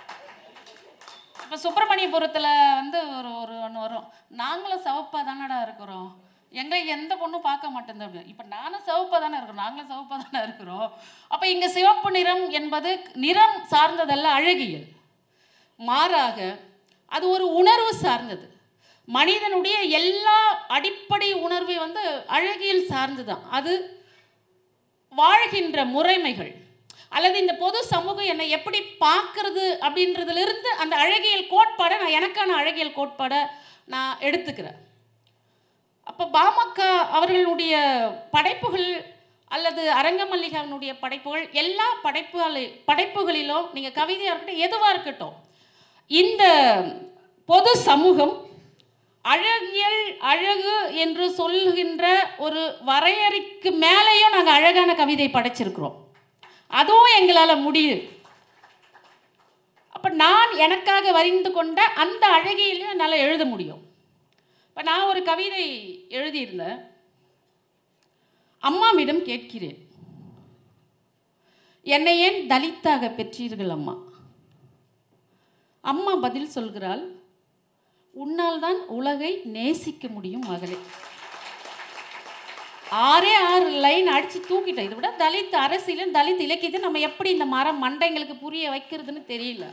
சுப்பிரமணியபுரத்தில் வந்து ஒரு ஒன்று வரும், நாங்களும் சிவப்பாக தானடா இருக்கிறோம், எங்களை எந்த பொண்ணும் பார்க்க மாட்டேங்குது அப்படின்னு. இப்போ நானும் சிவப்பாக தானே இருக்கிறோம், நாங்களும் சிவப்பாக தானே இருக்கிறோம். அப்போ இங்கே சிவப்பு நிறம் என்பது நிறம் சார்ந்ததல்ல அழகியல், மாறாக அது ஒரு உணர்வு சார்ந்தது. மனிதனுடைய எல்லா அடிப்படை உணர்வை வந்து அழகியல் சார்ந்து தான். அது வாழ்கின்ற முறைமைகள் அல்லது இந்த பொது சமூகம் என்னை எப்படி பார்க்கறது அப்படின்றதுலேருந்து அந்த அழகியல் கோட்பாடை நான் எனக்கான அழகியல் கோட்பாடை நான் எடுத்துக்கிறேன். அப்போ பாமக அவர்களுடைய படைப்புகள் அல்லது அரங்கமல்லிகாவினுடைய படைப்புகள், எல்லா படைப்புகளிலும் நீங்கள் கவிதையாக இருக்கட்டும் எதுவாக இருக்கட்டும், இந்த பொது சமூகம் அழகியல் அழகு என்று சொல்லுகின்ற ஒரு வரையறைக்கு மேலேயும் நாங்கள் அழகான கவிதை படைச்சிருக்கிறோம். அதுவும் எங்களால் முடியுது. அப்போ நான் எனக்காக வரைந்து கொண்ட அந்த அழகியலையும் என்னால் எழுத முடியும். இப்போ நான் ஒரு கவிதை எழுதியிருந்தேன். அம்மாவிடம் கேட்கிறேன், என்னை ஏன் தலித்தாக பெற்றீர்கள் அம்மா? அம்மா பதில் சொல்கிறாள், உன்னால் தான் உலகை நேசிக்க முடியும் மகளே. 6 லைன் அடித்து தூக்கிட்டேன். இதை விட தலித் அரசியலும் தலித் இலக்கியத்தை நம்ம எப்படி இந்த மண்டைங்களுக்கு புரிய வைக்கிறதுன்னு தெரியல.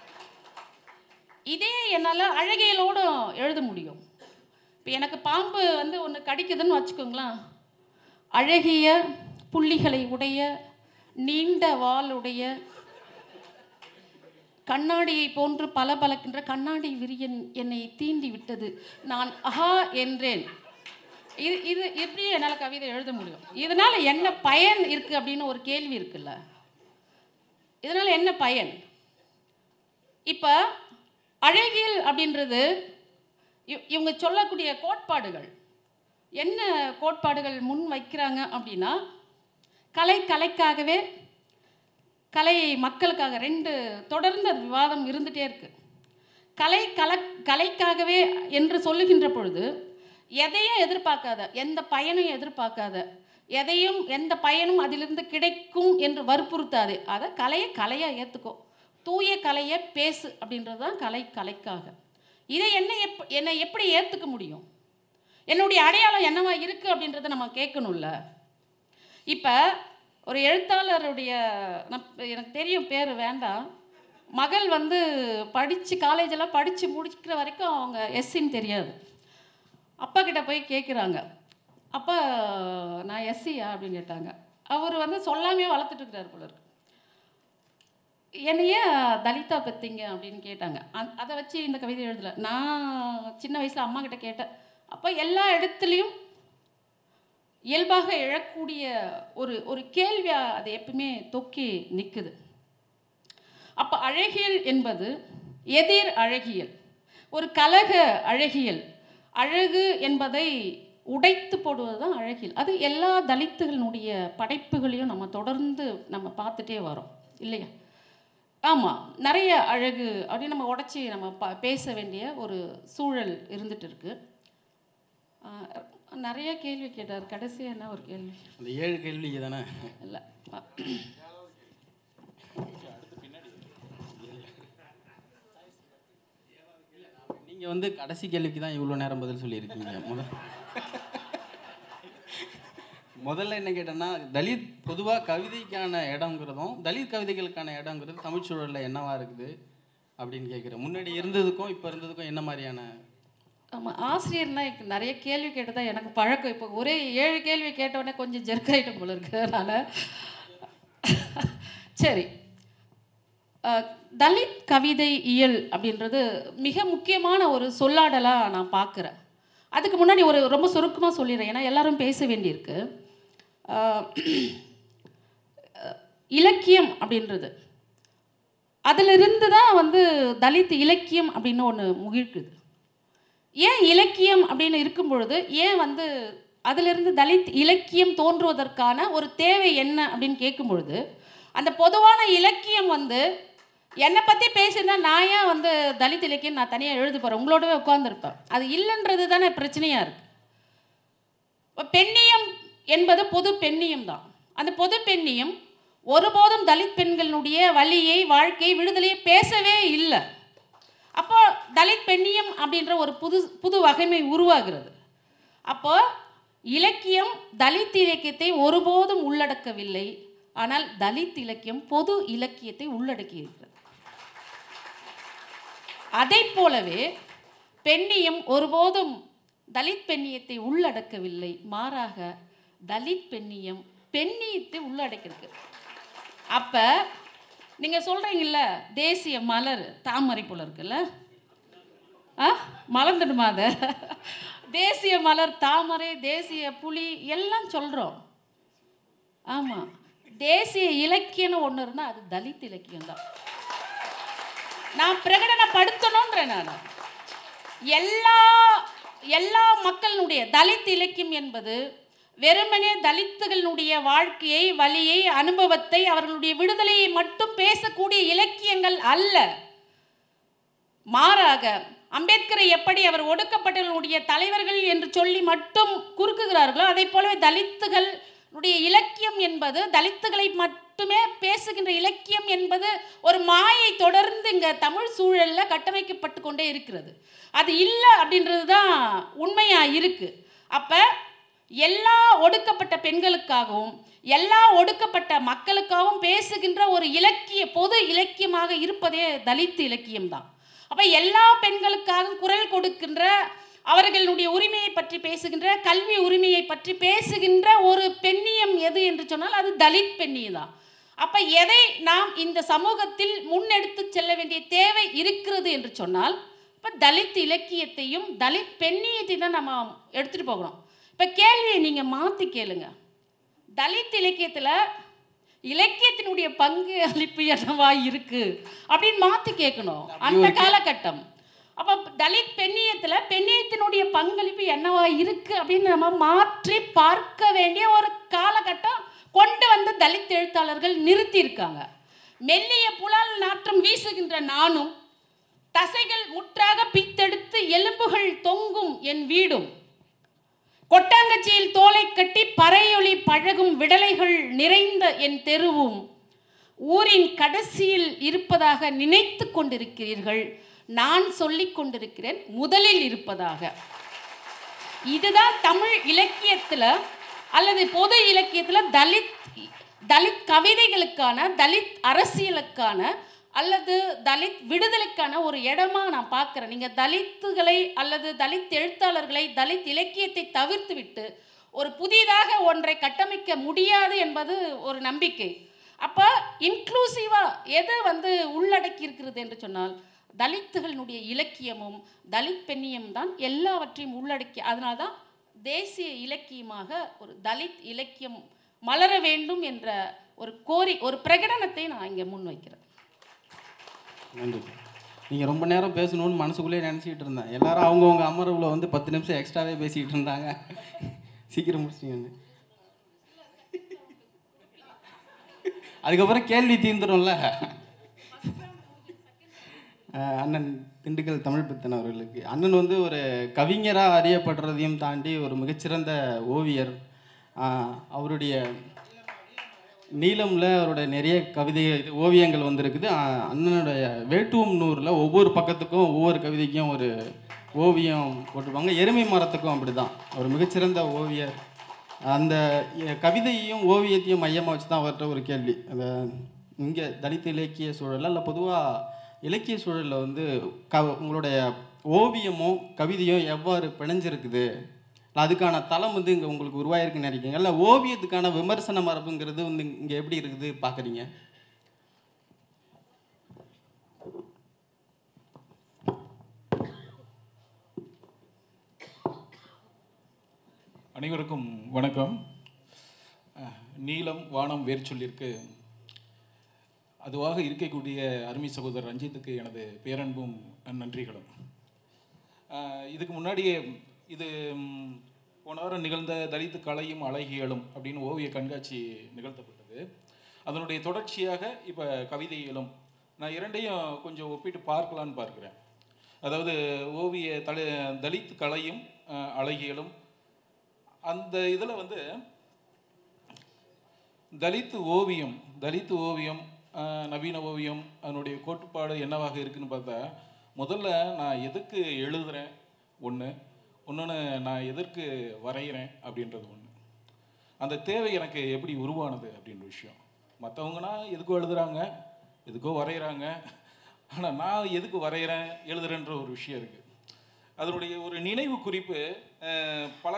இதே என்னால் அழகியலோடு எழுத முடியும். இப்போ எனக்கு பாம்பு வந்து ஒன்று கடிக்குதுன்னு வச்சுக்கோங்களேன், அழகிய புள்ளிகளை உடைய நீண்ட வாளுடைய கண்ணாடியை போன்று பளபளக்கின்ற கண்ணாடி விரியன் என்னை தீண்டி விட்டது, நான் அஹா என்றேன். இது எப்படி என்னால் கவிதை எழுத முடியும்? இதனால் என்ன பயன் இருக்குது அப்படின்னு ஒரு கேள்வி இருக்குல்ல. இதனால் என்ன பயன்? இப்போ அழகியல் அப்படின்றது இவங்க சொல்லக்கூடிய கோட்பாடுகள் என்ன கோட்பாடுகள் முன் வைக்கிறாங்க அப்படின்னா, கலைக்காகவே, கலையை மக்களுக்காக, 2 தொடர்ந்து அது விவாதம் இருந்துகிட்டே இருக்குது. கலைக்காகவே என்று சொல்லுகின்ற பொழுது எதையும் எதிர்பார்க்காத, எந்த பயனையும் எதிர்பார்க்காத, எந்த பயனும் அதிலிருந்து கிடைக்கும் என்று வற்புறுத்தாதே. அதை கலையாக ஏற்றுக்கோ, தூய கலையை பேசு அப்படின்றது தான் கலைக்காக. இதை என்னை எப்படி ஏற்றுக்க முடியும்? என்னுடைய அடையாளம் என்னவா இருக்குது அப்படின்றத நம்ம கேட்கணும்ல. இப்போ ஒரு எழுத்தாளருடைய, எனக்கு தெரியும் பேர் வேண்டாம், மகள் வந்து காலேஜெல்லாம் படித்து முடிக்கிற வரைக்கும் அவங்க எஸ்சின்னு தெரியாது. அப்பா கிட்ட போய் கேட்குறாங்க, அப்பா நான் எஸ்சியா அப்படின்னு கேட்டாங்க. அவர் வந்து சொல்லாமே வளர்த்துட்டு இருக்கிறார் போல இருக்கு. என்னையே தலிதா பெற்றிங்க அப்படின்னு கேட்டாங்க. அதை வச்சு இந்த கவிதை எழுதலை. நான் சின்ன வயசில் அம்மா கிட்ட கேட்டேன். அப்போ எல்லா இடத்துலையும் இயல்பாக எழக்கூடிய ஒரு கேள்வியாக அது எப்பவுமே தொக்கி நிற்குது. அப்போ அழகியல் என்பது எதிர் அழகியல், ஒரு கலக அழகியல். அழகு என்பதை உடைத்து போடுவது தான் அழகியல். அது எல்லா தலித்துகளினுடைய படைப்புகளையும் நம்ம தொடர்ந்து பார்த்துட்டே வரோம் இல்லையா? ஆமாம், நிறைய அழகு அப்படின்னு நம்ம உடச்சி நம்ம பேச வேண்டிய ஒரு சூழல் இருந்துட்டு இருக்கு. நிறைய கேள்வி கேட்டார். கடைசியாக என்ன ஒரு கேள்வி? அந்த 7 கேள்வி தானே? இல்லை, நீங்கள் வந்து கடைசி கேள்விக்கு தான் இவ்வளோ நேரம் பதில் சொல்லியிருக்கீங்க. முதல்ல என்ன கேட்டேன்னா, தலித் பொதுவாக கவிதைக்கான இடங்கிறதும் தலித் கவிதைகளுக்கான இடங்கிறது தமிழ் சூழலில் என்னவா இருக்குது அப்படின்னு கேட்குறேன். முன்னாடி இருந்ததுக்கும் இப்போ இருந்ததுக்கும் என்ன மாதிரியான? ஆமாம், ஆசிரியர்னா நிறைய கேள்வி கேட்டதான் எனக்கு பழக்கம். இப்போ ஒரே 7 கேள்வி கேட்டவுடனே கொஞ்சம் ஜெர்க்காயிட்டம் போல இருக்கு. அதனால் சரி, தலித் கவிதை இயல் அப்படின்றது மிக முக்கியமான ஒரு சொல்லாடலாக நான் பார்க்குறேன். அதுக்கு முன்னாடி ரொம்ப சுருக்கமாக சொல்லிடுறேன், ஏன்னா எல்லாரும் பேச வேண்டியிருக்கு. இலக்கியம் அப்படின்றது அதிலிருந்து தான் வந்து தலித் இலக்கியம் அப்படின்னு ஒன்று முகிழ்க்குது. ஏன் இலக்கியம் அப்படின்னு இருக்கும் பொழுது ஏன் வந்து அதிலிருந்து தலித் இலக்கியம் தோன்றுவதற்கான ஒரு தேவை என்ன அப்படின்னு கேட்கும் பொழுது, அந்த பொதுவான இலக்கியம் வந்து என்னை பற்றி பேசினா நான் ஏன் வந்து தலித் இலக்கியம் நான் தனியாக எழுத போகிறேன், உங்களோடவே உட்காந்துருப்பேன். அது இல்லைன்றது தானே பிரச்சனையாக இருக்குது. பெண்ணியம் என்பது பொது பெண்ணியம் தான். அந்த பொது பெண்ணியம் ஒருபோதும் தலித் பெண்களுடைய வலியை, வாழ்க்கையை, விடுதலையை பேசவே இல்லை. அப்போ தலித் பெண்ணியம் அப்படின்ற ஒரு புது வகைமை உருவாகிறது. அப்போ இலக்கியம் தலித் இலக்கியத்தை ஒருபோதும் உள்ளடக்கவில்லை, ஆனால் தலித் இலக்கியம் பொது இலக்கியத்தை உள்ளடக்கி இருக்கிறது. அதை போலவே பெண்ணியம் ஒருபோதும் தலித் பெண்ணியத்தை உள்ளடக்கவில்லை, மாறாக தலித் பெண்ணியம் பெண்ணியத்தை உள்ளடக்கிருக்கு. அப்போ நீங்கள் சொல்கிறீங்கல்ல, தேசிய மலர் தாமரை போல இருக்குல்ல, மலர்ந்துடுமா? அதை தேசிய மலர் தாமரை, தேசிய புலி எல்லாம் சொல்கிறோம். ஆமாம், தேசிய இலக்கியம்னு ஒன்று இருந்தால் அது தலித் இலக்கியம் தான். நான் பிரகடனப்படுத்தணுன்றேன். நான் எல்லா மக்களுடைய தலித் இலக்கியம் என்பது வெறுமனே தலித்துகளுடைய வாழ்க்கையை, வலியை, அனுபவத்தை, அவர்களுடைய விடுதலையை மட்டும் பேசக்கூடிய இலக்கியங்கள் அல்ல. மாறாக அம்பேத்கரை எப்படி அவர் ஒடுக்கப்பட்டவர்களுடைய தலைவர்கள் என்று சொல்லி மட்டும் குறுக்குகிறார்களோ, அதை போலவே தலித்துகளுடைய இலக்கியம் என்பது, தலித்துகளை மட்டுமே பேசுகின்ற இலக்கியம் என்பது ஒரு மாயை தொடர்ந்து இங்கே தமிழ் சூழலில் கட்டமைக்கப்பட்டு கொண்டே இருக்கிறது. அது இல்லை அப்படின்றது தான் உண்மையாக இருக்குது. அப்போ எல்லா ஒடுக்கப்பட்ட பெண்களுக்காகவும் எல்லா ஒடுக்கப்பட்ட மக்களுக்காகவும் பேசுகின்ற ஒரு பொது இலக்கியமாக இருப்பதே தலித் இலக்கியம்தான். அப்போ எல்லா பெண்களுக்காகவும் குரல் கொடுக்கின்ற, அவர்களுடைய உரிமையை பற்றி பேசுகின்ற, கல்வி உரிமையை பற்றி பேசுகின்ற ஒரு பெண்ணியம் எது என்று சொன்னால் அது தலித் பெண்ணியம் தான். அப்போ எதை நாம் இந்த சமூகத்தில் முன்னெடுத்து செல்ல வேண்டிய தேவை இருக்கிறது என்று சொன்னால் இப்போ தலித் இலக்கியத்தையும் தலித் பெண்ணியத்தையும் தான் நம்ம எடுத்துகிட்டு போகணும். இப்போ கேள்வியை நீங்கள் மாற்றி கேளுங்க. தலித் இலக்கியத்தினுடைய பங்கு அளிப்பு என்னவா இருக்குது அப்படின்னு மாற்றி கேட்கணும் அந்த காலகட்டம். அப்போ தலித் பெண்ணியத்தினுடைய பங்களிப்பு என்னவா இருக்குது அப்படின்னு நம்ம மாற்றி பார்க்க வேண்டிய ஒரு காலகட்டம் கொண்டு வந்து தலித் எழுத்தாளர்கள் நிறுத்தியிருக்காங்க. மெல்லிய புலால் நாற்றம் வீசுகின்ற நானும், தசைகள் முற்றாக பித்தெடுத்து எலும்புகள் தொங்கும் என் வீடும், கொட்டாங்கச்சியில் தோலை கட்டி பறையொலி பழகும் விடலைகள் நிறைந்த என் தெருவும் ஊரின் கடைசியில் இருப்பதாக நினைத்து கொண்டிருக்கிறீர்கள். நான் சொல்லிக் கொண்டிருக்கிறேன் முதலில் இருப்பதாக. இதுதான் தமிழ் இலக்கியத்தில் அல்லது பொது இலக்கியத்தில் தலித் கவிதைகளுக்கான, தலித் அரசியலுக்கான அல்லது தலித் விடுதலைக்கான ஒரு இடமா நான் பார்க்குறேன். நீங்கள் தலித்துகளை அல்லது தலித் எழுத்தாளர்களை, தலித் இலக்கியத்தை தவிர்த்து விட்டு ஒரு புதிதாக ஒன்றை கட்டமைக்க முடியாது என்பது ஒரு நம்பிக்கை. அப்போ இன்க்ளூசிவாக எது உள்ளடக்கி இருக்கிறது என்று சொன்னால் தலித்துகளினுடைய இலக்கியமும் தலித் பெண்ணியம் தான் எல்லாவற்றையும் உள்ளடக்கி. அதனால தான் தேசிய இலக்கியமாக ஒரு தலித் இலக்கியம் மலர வேண்டும் என்ற ஒரு பிரகடனத்தை நான் இங்கே முன்வைக்கிறேன். நன்றி. நீங்கள் ரொம்ப நேரம் பேசணும்னு மனசுக்குள்ளேயே நினச்சிக்கிட்டு இருந்தேன். எல்லாரும் அவங்கவுங்க அமர்வில் 10 நிமிஷம் எக்ஸ்ட்ராவே பேசிக்கிட்டு இருந்தாங்க. சீக்கிரம் முடிச்சிங்க. அதுக்கப்புறம் கேள்வி தீர்ந்துடும்ல. அண்ணன் திண்டுக்கல் தமிழ் பித்தன் அவர்களுக்கு, அண்ணன் ஒரு கவிஞராக அறியப்படுறதையும் தாண்டி ஒரு மிகச்சிறந்த ஓவியர். அவருடைய நீளமில் அவருடைய நிறைய கவிதை ஓவியங்கள் வந்திருக்குது. அண்ணனுடைய வேட்டுவம் நூறில் ஒவ்வொரு பக்கத்துக்கும் ஒவ்வொரு கவிதைக்கும் ஒரு ஓவியம் போட்டிருப்பாங்க. எருமை மரத்துக்கும் அப்படி தான் ஒரு மிகச்சிறந்த ஓவியர். அந்த கவிதையையும் ஓவியத்தையும் மையமாக வச்சு தான் அவர்கிட்ட ஒரு கேள்வி. அதை இங்கே தலித் இலக்கிய சூழலில் இல்லை பொதுவாக இலக்கிய சூழலில் உங்களுடைய ஓவியமும் கவிதையும் எவ்வாறு பிணைஞ்சிருக்குது, அதுக்கான தளம் இங்கே உங்களுக்கு உருவாயிருக்குன்னு நினைக்கிறீங்க, இல்லை ஓவியத்துக்கான விமர்சன மரபுங்கிறது இங்கே எப்படி இருக்குது பார்க்குறீங்க? அனைவருக்கும் வணக்கம். நீலம் வானம் வேர் சொல்லியிருக்கு. அதுவாக இருக்கக்கூடிய அருமை சகோதரர் ரஞ்சித்துக்கு எனது பேரன்பும் நன்றிகளும். இதுக்கு முன்னாடியே இது போன வாரம் நிகழ்ந்த தலித்து கலையும் அழகியலும் அப்படின்னு ஓவிய கண்காட்சி நிகழ்த்தப்பட்டது. அதனுடைய தொடர்ச்சியாக இப்போ கவிதைகளும் நான் இரண்டையும் கொஞ்சம் ஒப்பிட்டு பார்க்கலான்னு பார்க்குறேன். அதாவது தலித்து கலையும் அழகியலும் அந்த இதில் தலித்து ஓவியம் நவீன ஓவியம் அதனுடைய கோட்பாடு என்னவாக இருக்குதுன்னு பார்த்தா, முதல்ல நான் எதுக்கு எழுதுகிறேன் ஒன்று நான் எதற்கு வரைகிறேன் அப்படின்றது ஒன்று. அந்த தேவை எனக்கு எப்படி உருவானது அப்படின்ற விஷயம். மற்றவங்கன்னா எதுக்கோ எழுதுகிறாங்க, எதுக்கோ வரைகிறாங்க. ஆனால் நான் எதுக்கு வரைகிறேன் எழுதுகிறேன்ற ஒரு விஷயம் இருக்குது. அதனுடைய ஒரு நினைவு குறிப்பு பல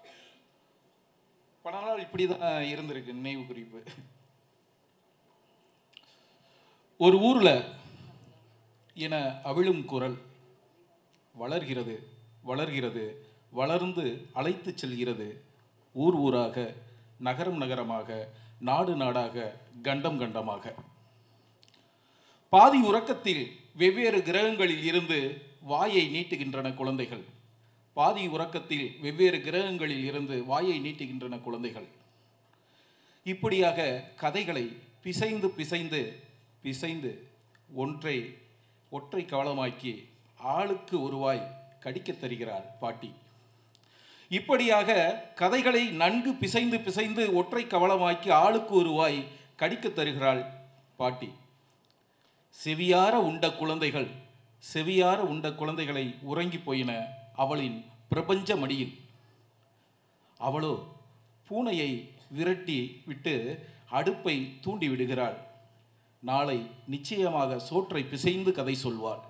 நாள் இப்படி தான் இருந்திருக்கு. நினைவு குறிப்பு, ஒரு ஊரில் என அவிழும் குரல் வளர்கிறது வளர்கிறது வளர்ந்து அழைத்து செல்கிறது, ஊர் ஊராக, நகரம் நகரமாக, நாடு நாடாக, கண்டம் கண்டமாக. பாதி உறக்கத்தில் வெவ்வேறு கிரகங்களில் இருந்து வாயை நீட்டுகின்றன குழந்தைகள். பாதி உறக்கத்தில் வெவ்வேறு கிரகங்களில் இருந்து வாயை நீட்டுகின்றன குழந்தைகள். இப்படியாக கதைகளை பிசைந்து பிசைந்து பிசைந்து ஒற்றை கவலமாக்கி ஆளுக்கு ஒரு வாய் கடிக்கத் தருகிறாள் பாட்டி. இப்படியாக கதைகளை நன்கு பிசைந்து பிசைந்து ஒற்றை கவலமாக்கி ஆளுக்கு ஒரு வாய் கடிக்கத் தருகிறாள் பாட்டி. செவியார உண்ட குழந்தைகளை உறங்கி போயின அவளின் பிரபஞ்ச மடியில். அவளோ பூனையை விரட்டி விட்டு அடுப்பை தூண்டி விடுகிறாள். நாளை நிச்சயமாக சோற்றை பிசைந்து கதை சொல்வாள்.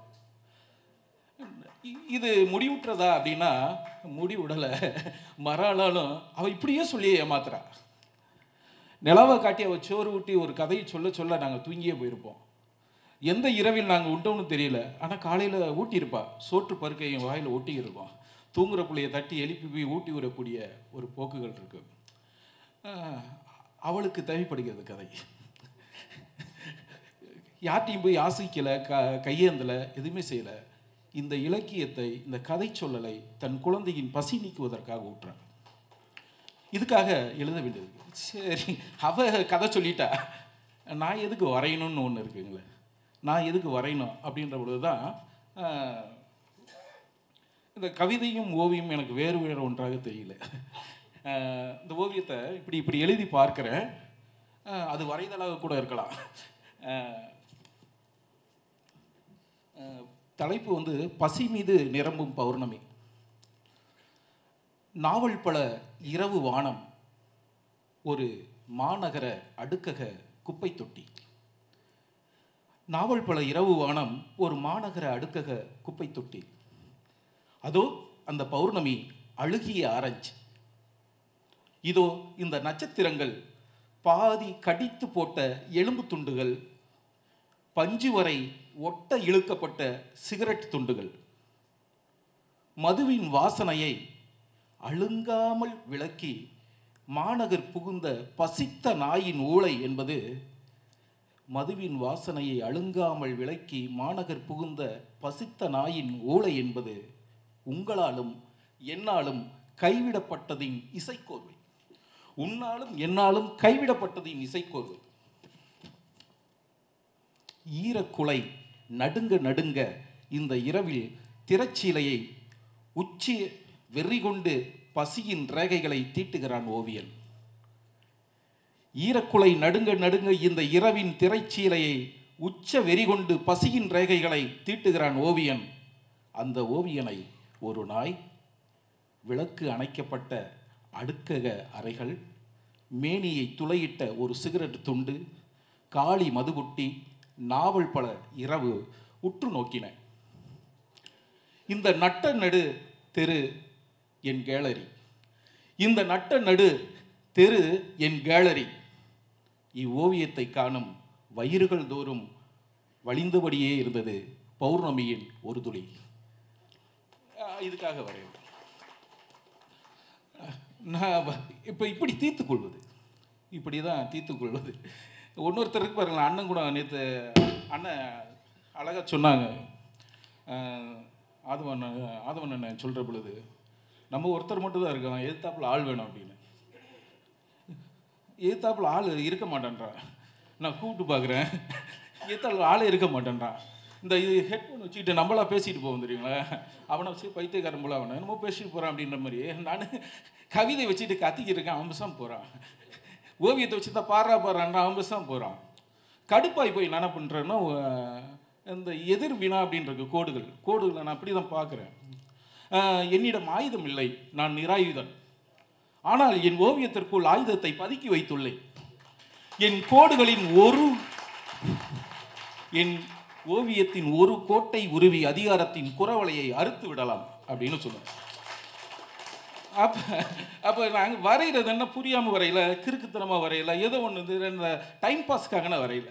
இது முடிவுற்றதா அப்படின்னா முடிவுடலை. மறாளாலும் அவள் இப்படியே சொல்லியே ஏமாத்துறா. நிலவை காட்டி அவள் சோறு ஊட்டி ஒரு கதையை சொல்ல சொல்ல நாங்கள் தூங்கியே போயிருப்போம். எந்த இரவில் நாங்கள் உண்டோன்னு தெரியல, ஆனால் காலையில் ஊட்டியிருப்பா. சோற்று பருக்கையும் வாயில் ஒட்டியிருக்கோம். தூங்குற பிள்ளையை தட்டி எழுப்பி போய் ஊட்டி விடக்கூடிய ஒரு போக்குகள் இருக்கு. அவளுக்கு தேவைப்படுகிறது கதை. யார்ட்டையும் போய் யாசிக்கலை, கையேந்தலை, எதுவுமே செய்யலை. இந்த இலக்கியத்தை, இந்த கதை சொல்லலை தன் குழந்தையின் பசி நீக்குவதற்காக ஊட்டுறான். இதுக்காக எழுத வேண்டியது. சரி, அவ கதை சொல்லிட்டா, நான் எதுக்கு வரையணும்னு ஒன்று இருக்குங்களே, நான் எதுக்கு வரையணும் அப்படின்ற பொழுது தான் இந்த கவிதையும் ஓவியம் எனக்கு வேறு வேறு ஒன்றாக தெரியல. இந்த ஓவியத்தை இப்படி இப்படி எழுதி பார்க்குறேன். அது வரைதலாக கூட இருக்கலாம். தலைப்பு வந்து பசி மீது நிரம்பும் பௌர்ணமி. நாவல் பல இரவு வானம், ஒரு மாநகர அடுக்கக குப்பை தொட்டி. நாவல் பல இரவு வானம், ஒரு மாநகர அடுக்கக குப்பை தொட்டி. அதோ அந்த பௌர்ணமி அழுகிய ஆரஞ்சு. இதோ இந்த நட்சத்திரங்கள் பாதி கடித்து போட்ட எலும்பு துண்டுகள், பஞ்சு வரை ஒட்ட இழுக்கப்பட்ட சிகரெட் துண்டுகள். மதுவின் வாசனையை அழுங்காமல் விளக்கி மாநகர் புகுந்த பசித்த நாயின் ஊளை என்பது, மதுவின் வாசனையை அழுங்காமல் விளக்கி மாநகர் புகுந்த பசித்த நாயின் ஊளை என்பது உங்களாலும் என்னாலும் கைவிடப்பட்டதின் இசைக்கோர்வை. உன்னாலும் என்னாலும் கைவிடப்பட்டதின் இசைக்கோர்வை. ஈரக்குலை நடுங்க நடுங்க இந்த இரவில் திரைச்சீலையை உச்சி வெறி கொண்டு பசியின் ரேகைகளை தீட்டுகிறான் ஓவியன். ஈரக்குலை நடுங்க நடுங்க இந்த இரவின் திரைச்சீலையை உச்ச வெறி கொண்டு பசியின் ரேகைகளை தீட்டுகிறான் ஓவியன். அந்த ஓவியனை ஒரு நாய், விளக்கு அணைக்கப்பட்ட அடுக்கக அறைகள், மேனியை துளையிட்ட ஒரு சிகரெட் துண்டு, காளி மதுபுட்டி, நாவல் பல இரவு உற்று நோக்கின. இந்த நட்ட நடு தெரு என் கேலரி, இந்த நட்ட நடு தெரு என் கேலரி. இவ்வோவியத்தை காணும் வயிறுகள் தோறும் வழிந்தபடியே இருந்தது பௌர்ணமியின் ஒரு துளி. இதுக்காக வரையும் நான் இப்போ இப்படி தீர்த்துக்கொள்வது, இப்படி தான் தீர்த்துக்கொள்வது. இன்னொருத்தருக்கு பாருங்களேன், அண்ணன் கூட நேற்று அண்ணன் அழகாக சொன்னாங்க. ஆதவன் சொல்கிற பொழுது, நம்ம ஒருத்தர் மட்டும் தான் இருக்கோம், எதிர்த்தாப்புல ஆள் வேணும் அப்படின்னு. எதிர்த்தாப்புல ஆள் இருக்க மாட்டேன்றான். நான் கூப்பிட்டு பார்க்குறேன், எதிர்த்தாப்புல ஆளே இருக்க மாட்டேன்றான். இந்த இது ஹெட்ஃபோன் வச்சுக்கிட்டு நம்மளா பேசிட்டு போவோம் தெரியுங்களா, அவனை வச்சு பைத்தியக்காரன் போல அவனை என்னமோ பேசிட்டு போகிறான் அப்படின்ற மாதிரி. நான் கவிதை வச்சுட்டு கத்திக்கிட்டு இருக்கேன், அவன் பேசாமல் போகிறான். ஓவியத்தை வச்சு தான் பாடுறான், அவன் பேசாமல் போகிறான். கடுப்பாய் போய் நான் என்ன பண்ணுறேன்னா, இந்த எதிர் வினா அப்படின்ற கோடுகளை நான் அப்படி தான் பார்க்குறேன். என்னிடம் ஆயுதம் இல்லை, நான் நிராயுதன். ஆனால் என் ஓவியத்திற்குள் ஆயுதத்தை பதுக்கி வைத்துள்ளேன். என் கோடுகளின் என் ஓவியத்தின் ஒரு கோட்டை உருவி அதிகாரத்தின் குறவலையை அறுத்து விடலாம் அப்படின்னு சொல்லுவேன். அப்போ நாங்கள் வரைகிறது என்ன, புரியாமல் வரையில, கிறுக்குத்தனமாக வரையில, ஏதோ ஒன்று இந்த டைம் பாஸ்க்காக நான் வரையில.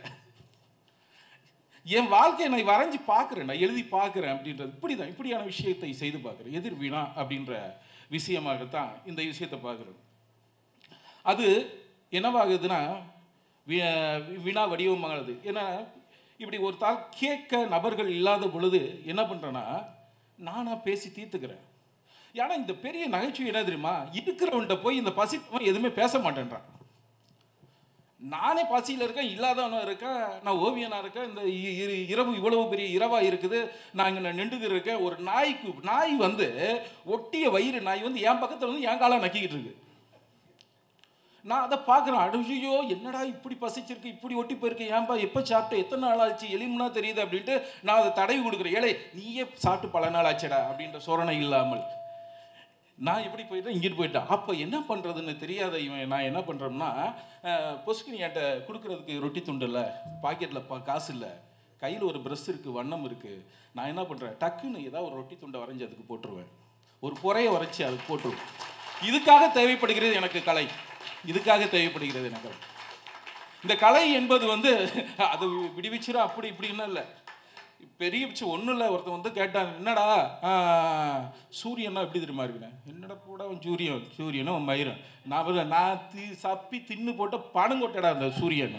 என் வாழ்க்கையை நான் வரைஞ்சி பார்க்குறேன், நான் எழுதி பார்க்குறேன் அப்படின்றது இப்படி தான். இப்படியான விஷயத்தை செய்து பார்க்குறேன். எதிர் வினா அப்படின்ற விஷயமாகத்தான் இந்த விஷயத்தை பார்க்குறேன். அது என்னவாகுதுன்னா வினா வடிவமாகுது. ஏன்னா இப்படி ஒரு தாள் கேட்க நபர்கள் இல்லாத பொழுது என்ன பண்ணுறேன்னா, நானாக பேசி தீர்த்துக்கிறேன். ஏன்னா இந்த பெரிய நகைச்சுவை என்ன தெரியுமா, இருக்கிறவன்கிட்ட போய் இந்த பசித்தவன் எதுவுமே பேச மாட்டேன்றான். நானே பசியில் இருக்கேன், இல்லாதவனாக இருக்கேன், நான் ஓவியனாக இருக்கேன், இந்த இரவு இவ்வளவு பெரிய இரவாக இருக்குது, நான் இங்கே நின்றுது இருக்கேன். ஒரு நாய் வந்து ஒட்டிய வயிறு நாய் வந்து என் பக்கத்தில் வந்து என் காலை நக்கிக்கிட்டு இருக்கு. நான் அதை பார்க்குறேன், அடையோ என்னடா இப்படி பசிச்சிருக்கு, இப்படி ஒட்டி போயிருக்கு, ஏன்பா எப்போ சாப்பிட்டு எத்தனை நாள் ஆச்சு, எளிமுன்னா தெரியுது அப்படின்ட்டு நான் அதை தடவி கொடுக்குறேன். ஏழை நீயே சாப்பிட்டு பல நாள் ஆச்சடா அப்படின்ற சொரணை இல்லாமல் நான் இப்படி போயிட்டேன், இங்கிட்டு போயிட்டேன். அப்போ என்ன பண்ணுறதுன்னு தெரியாத இவன் நான் என்ன பண்ணுறோம்னா, பொசுக்கு நீ என்கிட்ட கொடுக்குறதுக்கு ரொட்டி துண்டு இல்லை, பாக்கெட்டில் காசு இல்லை, கையில் ஒரு ப்ரெஷ் இருக்குது, வண்ணம் இருக்குது. நான் என்ன பண்ணுறேன், டக்குன்னு ஏதாவது ஒரு ரொட்டி துண்டை வரைஞ்சி அதுக்கு போட்டுருவேன், ஒரு புறையை வரைச்சி அதுக்கு போட்டுருவேன். இதுக்காக தேவைப்படுகிறது எனக்கு கலை, இதுக்காக தேவைப்படுகிறது எனக்கு. இந்த கலை என்பது வந்து அது விடுவிச்சிடும் அப்படி இப்படின்னு இல்லை, பெரிய பிச்சு ஒன்றும் இல்லை. ஒருத்தன் வந்து கேட்டான், என்னடா சூரியன்னா எப்படி தெரியுமா இருக்குண்ணே? என்னடா கூட அவன் சூரியனும் அவன் மயிரும். நான் சப்பி தின்னு போட்ட பணங்கொட்டடா அந்த சூரியன்.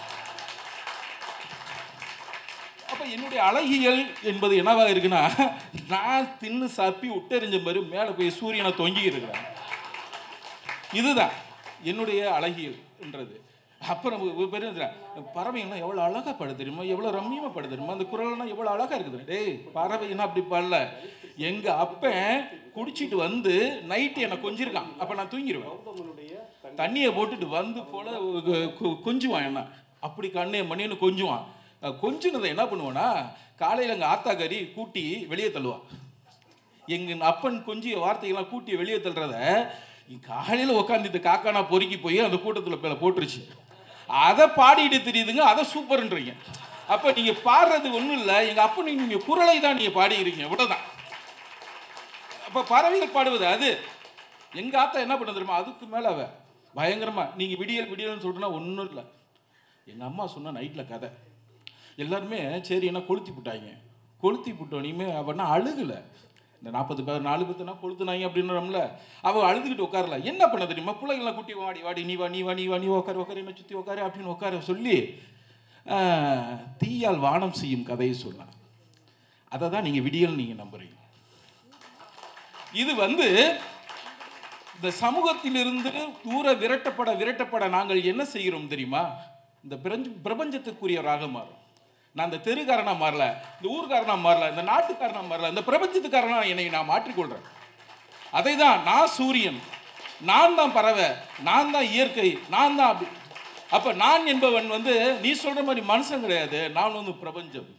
அப்போ என்னுடைய அழகியல் என்பது என்னவாக இருக்குன்னா, நான் தின்னு சப்பி விட்டெறிஞ்ச மாதிரி மேலே போய் சூரியனை தொங்கி இருக்கிறேன். இதுதான் என்னுடைய அழகியல் என்றது. அப்புறம் பெரிய பறவைகள்லாம் எவ்வளோ அழகாக பாட தெரியுமா, எவ்வளோ ரம்மியமாக பாட தெரியுமா, அந்த குரல்லாம் எவ்வளோ அழகாக இருக்குது. டேய் பறவைன்னா அப்படி பாடல, எங்கள் அப்பன் குடிச்சிட்டு வந்து நைட்டு என்னை கொஞ்சிருக்கான், அப்போ நான் தூங்கிடுவேன். தண்ணியை போட்டுட்டு வந்து போல கொஞ்சுவான் என்ன, அப்படி கண்ணே மணின்னு கொஞ்சுவான். கொஞ்சினதை என்ன பண்ணுவான்னா, காலையில் எங்கள் ஆத்தாக்காரி கூட்டி வெளியே தள்ளுவான். எங்கள் அப்பன் கொஞ்சிய வார்த்தைகள்லாம் கூட்டி வெளியே தள்ளுறத காலையில் உட்காந்துட்டு காக்கானா பொறுக்கி போய் அந்த கூட்டத்தில் போட்டுருச்சு. அதை பாடிட்டு தெரியுதுங்க, அதை சூப்பர்ன்றீங்க. அப்போ நீங்கள் பாடுறது ஒன்றும் இல்லை, எங்கள் அப்போ நீங்கள் குரலை தான் நீங்கள் பாடிக்கிறீங்க, இவ்வளோதான். அப்போ பறவைகள் பாடுவது அது. எங்கள் ஆத்தா என்ன பண்ண தெரியுமா, அதுக்கு மேலே அவ பயங்கரமாக. நீங்கள் விடியல்னு சொல்கிறேன்னா ஒன்றும் இல்லை. எங்கள் அம்மா சொன்ன நைட்டில் கதை எல்லாருமே சரி என்ன கொளுத்தி விட்டாங்க. கொளுத்தி விட்டோனையுமே அவனா அழுகலை. இந்த 40 பேர் 4 பேர்னா கொளுத்துனாங்க அப்படின்றோம்ல, அவள் அழுதுகிட்டு உட்காரல. என்ன பண்ண தெரியுமா, பிள்ளைங்களாம் குட்டி வாடி நீ வா உட்காரு என்ன சுற்றி உட்காரு அப்படின்னு உட்கார சொல்லி தீயால் வானம் செய்யும் கதையை சொன்னான். அதை தான் நீங்கள் விடியல் நீங்கள் நம்புறீங்க. இது வந்து இந்த சமூகத்திலிருந்து தூர விரட்டப்பட நாங்கள் என்ன செய்கிறோம் தெரியுமா, இந்த பிரபஞ்சத்துக்குரியவராக மாறும். நான் இந்த தெருக்காரனா மாறல, இந்த ஊர்காரனா மாறல, இந்த நாட்டுக்காரனா மாறல, இந்த பிரபஞ்சத்துக்காரனா என்னை நான் மாற்றிக்கொள்றேன். அதை தான் நான் சூரியன், நான் தான் பறவை, நான் தான் இயற்கை, நான் தான் அப்படி. அப்ப நான் என்பவன் வந்து நீ சொல்ற மாதிரி மனுஷன் கிடையாது, நான் வந்து பிரபஞ்சம்.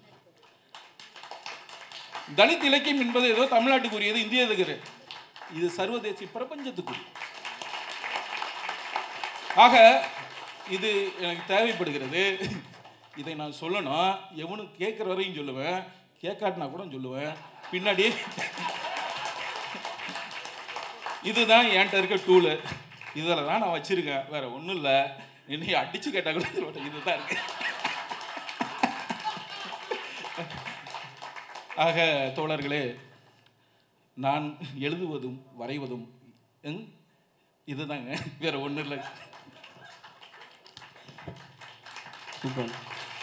தலித் இலக்கியம் என்பது ஏதோ தமிழ்நாட்டுக்குரியது, இந்தியத்துக்கு, இது சர்வதேசி பிரபஞ்சத்துக்குரிய. ஆக இது எனக்கு தேவைப்படுகிறது. இதை நான் சொல்லணும், எவனும் கேட்குற வரையும் சொல்லுவேன், கேட்காட்டினா கூட சொல்லுவேன் பின்னாடி. இதுதான் என்கிட்ட இருக்க டூலு, இதில் தான் நான் வச்சுருக்கேன், வேற ஒன்றும் இல்லை. என்னை அடித்து கேட்டால் கூட சொல்லிட்டேன், இதுதான் இருக்கு. ஆக தோழர்களே, நான் எழுதுவதும் வரைவதும் இதுதாங்க, வேற ஒன்றும் இல்லை. சூப்பர்.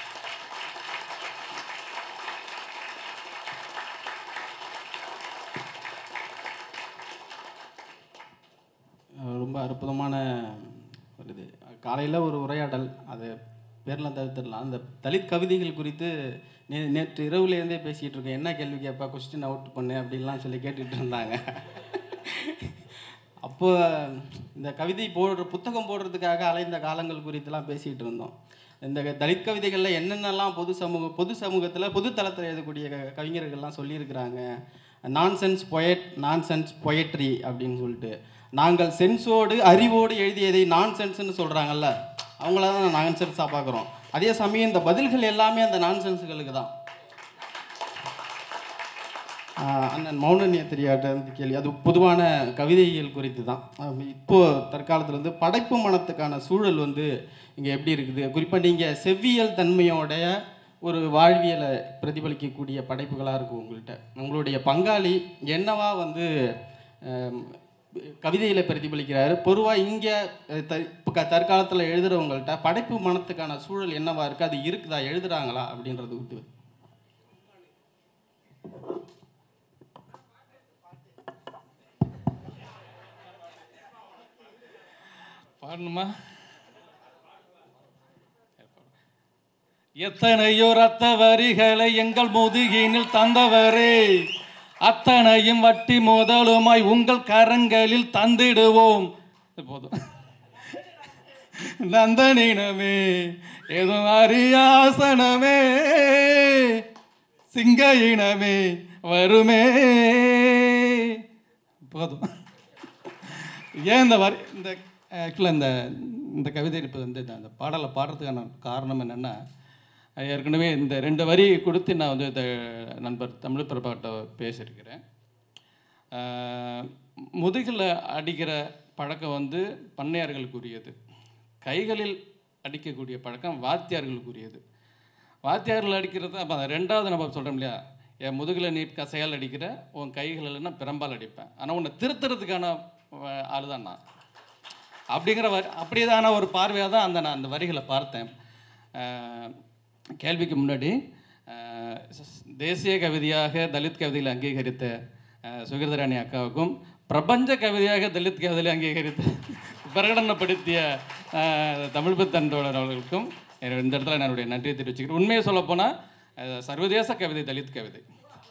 ரொம்ப அற்புதமான ஒரு இது. காலையில் ஒரு உரையாடல், அது பேர்லாம் தவிர்த்துடலாம். அந்த தலித் கவிதைகள் குறித்து நேற்று இரவுலேருந்தே பேசிகிட்டு இருக்கேன். என்ன கேள்வி கேட்பா, கொஸ்டின் அவுட் பண்ணு அப்படின்லாம் சொல்லி கேட்டுட்டு இருந்தாங்க. அப்போ இந்த கவிதை புத்தகம் போடுறதுக்காக அலைந்த காலங்கள் குறித்துலாம் பேசிகிட்டு இருந்தோம். இந்த தலித் கவிதைகளில் என்னென்னலாம் பொது சமூகத்தில் பொது தளத்தில் எழுதக்கூடிய கவிஞர்கள்லாம் சொல்லியிருக்கிறாங்க. நான்சென்ஸ் பொயட்ரி அப்படின்னு சொல்லிட்டு, நாங்கள் சென்ஸோடு அறிவோடு எழுதியதை நான்சென்ஸ்ன்னு சொல்கிறாங்கல்ல, அவங்கள தான் நான்சென்ஸாக பார்க்குறோம். அதே சமயம் இந்த பதில்கள் எல்லாமே அந்த நான்சென்ஸுகளுக்கு தான். அண்ணன் மௌனனிய தெரியாட்ட கேள்வி, அது பொதுவான கவிதைகள் குறித்து தான். இப்போது தற்காலத்தில் படைப்பு மனத்துக்கான சூழல் இங்கே எப்படி இருக்குது, குறிப்பாக நீங்கள் செவ்வியல் தன்மையோடைய ஒரு வாழ்வியலை பிரதிபலிக்கக்கூடிய படைப்புகளாக இருக்கும் உங்கள்கிட்ட. உங்களுடைய பங்காளி என்னவா கவிதையில் பிரதிபலிக்கிறாரு. பொதுவாக இங்கே தற்காலத்தில் எழுதுகிறவங்கள்ட்ட படைப்பு மனத்துக்கான சூழல் என்னவா இருக்குது, அது இருக்குதா, எழுதுகிறாங்களா அப்படின்றது விட்டு பாடணுமா? எத்தனையோ ரத்த வரிகளை எங்கள் முதுகினில் தந்தவரே, அத்தனையும் வட்டி முதலுமாய் உங்கள் கரங்களில் தந்திடுவோம். போதும். நந்தனினமே ஏதும் அரியாசனமே, சிங்க இனமே வருமே. போதும். ஏன் இந்த வரி இந்த ஆக்சுவலாக இந்த கவிதை இப்போ வந்து அந்த பாடலை பாடுறதுக்கான காரணம் என்னென்னா, ஏற்கனவே இந்த 2 வரி கொடுத்து நான் வந்து நண்பர் தமிழ் பிரபாட்ட பேசியிருக்கிறேன். முதுகில் அடிக்கிற பழக்கம் வந்து பண்ணையார்களுக்குரியது, கைகளில் அடிக்கக்கூடிய பழக்கம் வாத்தியார்களுக்குரியது. வாத்தியார்கள் அடிக்கிறது அப்போ அந்த 2வது நம்ம சொல்கிறோம் இல்லையா, என் முதுகில் நீ கசையால் அடிக்கிற, உன் கைகளெல்லாம் பெரும்பால் அடிப்பேன், ஆனால் உன்னை திருத்துறதுக்கான ஆள் தான் நான் அப்படிங்கிற அப்படியேதான ஒரு பார்வையாக தான் நான் அந்த வரிகளை பார்த்தேன். கேள்விக்கு முன்னாடி தேசிய கவிதையாக தலித் கவிதையில் அங்கீகரித்த சுகிர்தராணி அக்காவுக்கும், பிரபஞ்ச கவிதையாக தலித் கவிதையில் அங்கீகரித்த பிரகடனப்படுத்திய தமிழ் புத்தந்தோழர் அவர்களுக்கும் இந்த இடத்துல நான் என்னுடைய நன்றியை தெரிவிச்சுக்கிறேன். உண்மையை சொல்லப்போனால் சர்வதேச கவிதை தலித் கவிதை.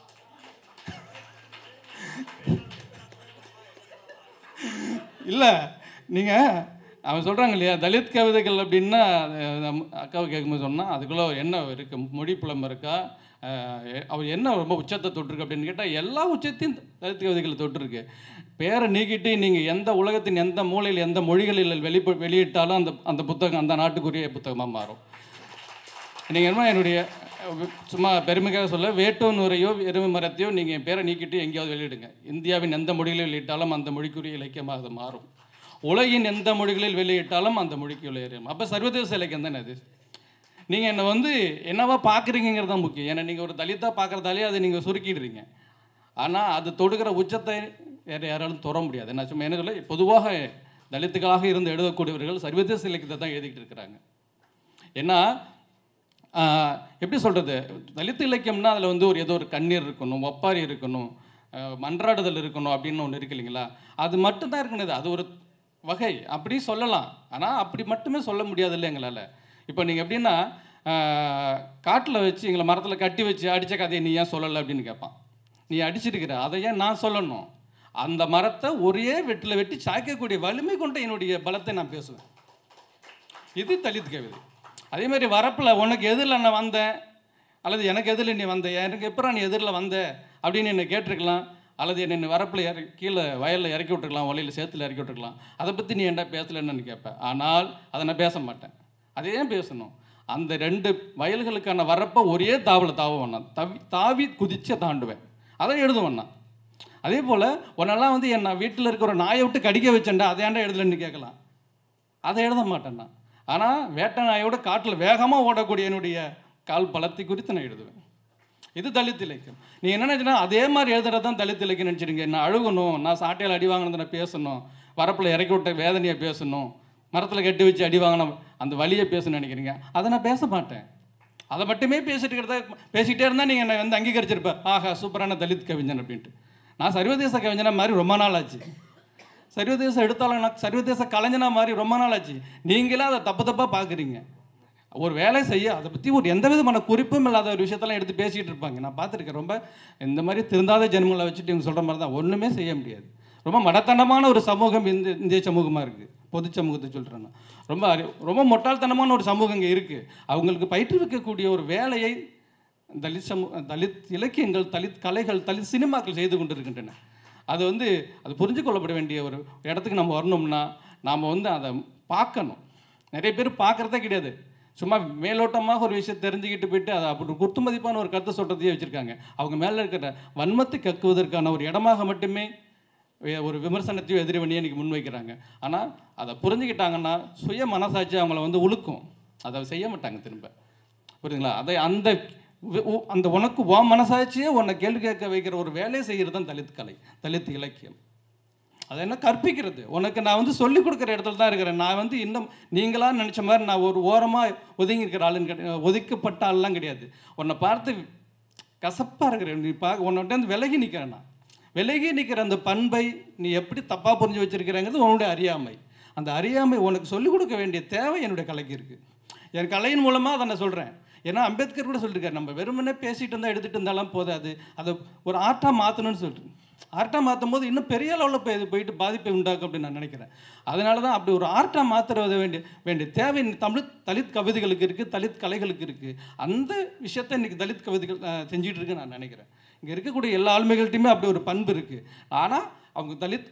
இல்லை நீங்கள் அவன் சொல்கிறாங்க இல்லையா, தலித் கவிதைகள் அப்படின்னா அக்காவை கேட்கும்போது சொன்னால் அதுக்குள்ளே என்ன இருக்குது, மொழி புலம்பு இருக்கா, அவர் என்ன ரொம்ப உச்சத்தை தொட்டிருக்கு அப்படின்னு கேட்டால் எல்லா உச்சத்தையும் தலித் கவிதைகள் தொட்டிருக்கு. பேரை நீக்கிட்டு நீங்கள் எந்த உலகத்தின் எந்த மூலையில் எந்த மொழிகளில் வெளியிட்டாலும் அந்த புத்தகம் அந்த நாட்டுக்குரிய புத்தகமாக மாறும். நீங்கள் என்ன என்னுடைய சும்மா பெருமைக்காக சொல்ல, வேட்டோன் உரையோ எருமை மரத்தையோ நீங்கள் என் பேரை நீக்கிட்டு எங்கேயாவது வெளியிடுங்க, இந்தியாவின் எந்த மொழிகளில் வெளியிட்டாலும் அந்த மொழிக்குரிய இலக்கியமாக அது மாறும். உலகின் எந்த மொழிகளில் வெளியிட்டாலும் அந்த மொழிக்குள்ள ஏறும். அப்போ சர்வதேச இலக்கியம் தானே அது. நீங்கள் என்னை வந்து என்னவா பார்க்குறீங்கிறது தான் முக்கியம். ஏன்னா நீங்கள் ஒரு தலித்தாக பார்க்குறதாலே அதை நீங்கள் சுருக்கிடுறீங்க. ஆனால் அது தொடுகிற உச்சத்தை யாராலும் தொட முடியாது. நான் சும்மா என்ன சொல்ல, பொதுவாக தலித்துகளாக இருந்து எழுதக்கூடியவர்கள் சர்வதேச இலக்கியத்தை தான் எழுதிக்கிட்டு இருக்கிறாங்க. ஏன்னா எப்படி சொல்கிறது, தலித் இலக்கியம்னா அதில் வந்து ஏதோ ஒரு கண்ணீர் இருக்கணும், ஒப்பாரி இருக்கணும், மன்றாடுதல் இருக்கணும் அப்படின்னு ஒன்று இருக்கு இல்லைங்களா. அது மட்டும்தான் இருக்கணும். அது ஒரு வகை அப்படி சொல்லலாம். ஆனால் அப்படி மட்டுமே சொல்ல முடியாது இல்லை எங்களால். இப்போ நீங்கள் எப்படின்னா காட்டில் வச்சு எங்களை மரத்தில் கட்டி வச்சு அடித்த கதையை நீ ஏன் சொல்லலை அப்படின்னு கேட்பான். நீ அடிச்சிருக்கிற அதை ஏன் நான் சொல்லணும்? அந்த மரத்தை ஒரே வெட்டில் வெட்டி சாய்க்கக்கூடிய வலிமை கொண்ட என்னுடைய பலத்தை நான் பேசுவேன். இது தலித் கவிதை. அதே மாதிரி வரப்பில் உனக்கு எதிரில் நான் வந்தேன் அல்லது எனக்கு எதிரில் நீ வந்த, எனக்கு எப்போ நீ எதிரில் வந்த அப்படின்னு என்னை கேட்டிருக்கலாம். அல்லது என்னை வரப்பில் கீழே வயலில் இறக்கி விட்டுருக்கலாம், ஒலையில் சேத்துல இறக்கி விட்டுருக்கலாம். அதை பற்றி நீ என்ன பேசலைன்னு கேட்பேன். ஆனால் அதை நான் பேச மாட்டேன். அதே பேசணும். அந்த 2 வயல்களுக்கான வரப்பை ஒரே தாவில் தாவுவேன், தாவி குதிச்ச தாண்டுவேன், அதை எழுதுவேன் நான். அதே போல் உன்னெல்லாம் வந்து என்ன வீட்டில் இருக்கிற ஒரு நாயை விட்டு கடிக்க வச்சேன்டா, அதை ஏன்டா எழுதலன்னு கேட்கலாம். அதை எழுத மாட்டேன் நான். ஆனால் வேட்டை நாயோட காட்டில் வேகமாக ஓடக்கூடிய என்னுடைய கால் பலத்தை குறித்து நான் எழுதுவேன். இது தலித் இலக்கியம். நீ என்ன நினச்சினா அதே மாதிரி எழுதுறது தான் தலித் இலக்கியம் நினச்சிருங்க. நான் அழுகணும், நான் சாட்டையில் அடி வாங்கினதை நான் பேசணும், வரப்பில் இறக்கி விட்ட வேதனையை பேசணும், மரத்தில் கட்டி வச்சு அடி வாங்கின அந்த வலியை பேசணும்னு நினைக்கிறீங்க. அதை நான் பேச மாட்டேன். அதை மட்டுமே பேசிகிட்டே இருந்தால் நீங்கள் என்னை வந்து அங்கீகரிச்சிருப்பேன், ஆஹா சூப்பரான தலித் கவிஞன் அப்படின்ட்டு. நான் சர்வதேச கவிஞனா மாதிரி ரொம்ப நாள் ஆச்சு. சர்வதேச எடுத்தாலும் நான் சர்வதேச கலைஞனா மாதிரி ரொம்ப நாள் ஆச்சு. நீங்களே அதை தப்பாக பார்க்குறீங்க. ஒரு வேலை செய்ய அதை பற்றி ஒரு எந்த விதமான குறிப்பும் இல்லாத ஒரு விஷயத்தெல்லாம் எடுத்து பேசிகிட்டு இருப்பாங்க. நான் பார்த்துருக்கேன். ரொம்ப இந்த மாதிரி திருந்தாத ஜென்மங்களை வச்சுட்டு இவங்க சொல்கிற மாதிரி தான் ஒன்றுமே செய்ய முடியாது. ரொம்ப மடத்தனமான ஒரு சமூகம் இந்திய சமூகமாக இருக்குது. பொது சமூகத்தை சொல்கிறேன்னா ரொம்ப முட்டாள்தனமான ஒரு சமூகம் இங்கே இருக்குது. அவங்களுக்கு பயிற்றுவிக்கக்கூடிய ஒரு வேலையை தலித் இலக்கியங்கள், தலித் கலைகள், தலித் சினிமாக்கள் செய்து கொண்டு இருக்கின்றன. அது வந்து அது புரிஞ்சு கொள்ளப்பட வேண்டிய ஒரு இடத்துக்கு நம்ம வரணும்னா நாம் வந்து அதை பார்க்கணும். நிறைய பேர் பார்க்குறதே கிடையாது. சும்மா மேலோட்டமாக ஒரு விஷயம் தெரிஞ்சுக்கிட்டு போயிட்டு அதை அப்படி குத்து மதிப்பான ஒரு கருத்தை சொல்கிறதையே வச்சுருக்காங்க. அவங்க மேலே இருக்கிற வன்மத்தை கக்குவதற்கான ஒரு இடமாக மட்டுமே ஒரு விமர்சனத்தையும் எதிர்வினையை இன்றைக்கி முன்வைக்கிறாங்க. ஆனால் அதை புரிஞ்சுக்கிட்டாங்கன்னா சுய மனசாட்சி அவங்கள வந்து உழுக்கும். அதை செய்ய மாட்டாங்க திரும்ப. புரியுதுங்களா? அதை அந்த உனக்கு மனசாட்சியே உன்னை கேள்வி கேட்க வைக்கிற ஒரு வேலையை செய்கிறது தான் தலித் கலை, தலித் இலக்கியம். அதை என்ன கற்பிக்கிறது. உனக்கு நான் வந்து சொல்லிக் கொடுக்குற இடத்துல தான் இருக்கிறேன். நான் வந்து இன்னும் நீங்களாக நினச்ச மாதிரி நான் ஒரு ஓரமாக ஒதுங்கி இருக்கிற ஆளுன்னு ஒதுக்கப்பட்ட ஆள்லாம் கிடையாது. உன்னை பார்த்து கசப்பாக இருக்கிறேன், நீ உன்னிட்ட வந்து விலகி நிற்கிறேன். நான் விலகி நிற்கிற அந்த பண்பை நீ எப்படி தப்பாக புரிஞ்சு வச்சுருக்கிறேங்கிறது உன்னுடைய அறியாமை. அந்த அறியாமை உனக்கு சொல்லிக் கொடுக்க வேண்டிய தேவை என்னுடைய கலைக்கு இருக்குது. என் கலையின் மூலமாக அதை நான் சொல்கிறேன். ஏன்னா அம்பேத்கர் கூட சொல்லியிருக்காரு, நம்ம வெறுமனே பேசிகிட்டு இருந்தால் எடுத்துகிட்டு இருந்தாலும் போதாது, அதை ஒரு ஆர்ட்டாக மாற்றணும்னு சொல்லிட்டு. ஆர்ட்டாக மாற்றும் போது இன்னும் பெரிய லெவலில் போயிட்டு பாதிப்பை உண்டாக்கும் அப்படின்னு நான் நினைக்கிறேன். அதனால தான் அப்படி ஒரு ஆர்ட்டாக மாற்றுறது வேண்டிய தேவை தலித் கவிதைகளுக்கு இருக்குது, தலித் கலைகளுக்கு இருக்குது. அந்த விஷயத்தை இன்றைக்கி தலித் கவிதைகள் செஞ்சிகிட்டு இருக்குன்னு நான் நினைக்கிறேன். இங்கே இருக்கக்கூடிய எல்லா ஆளுமைகள்ட்டையுமே அப்படி ஒரு பண்பு இருக்குது. ஆனால் அவங்க தலித்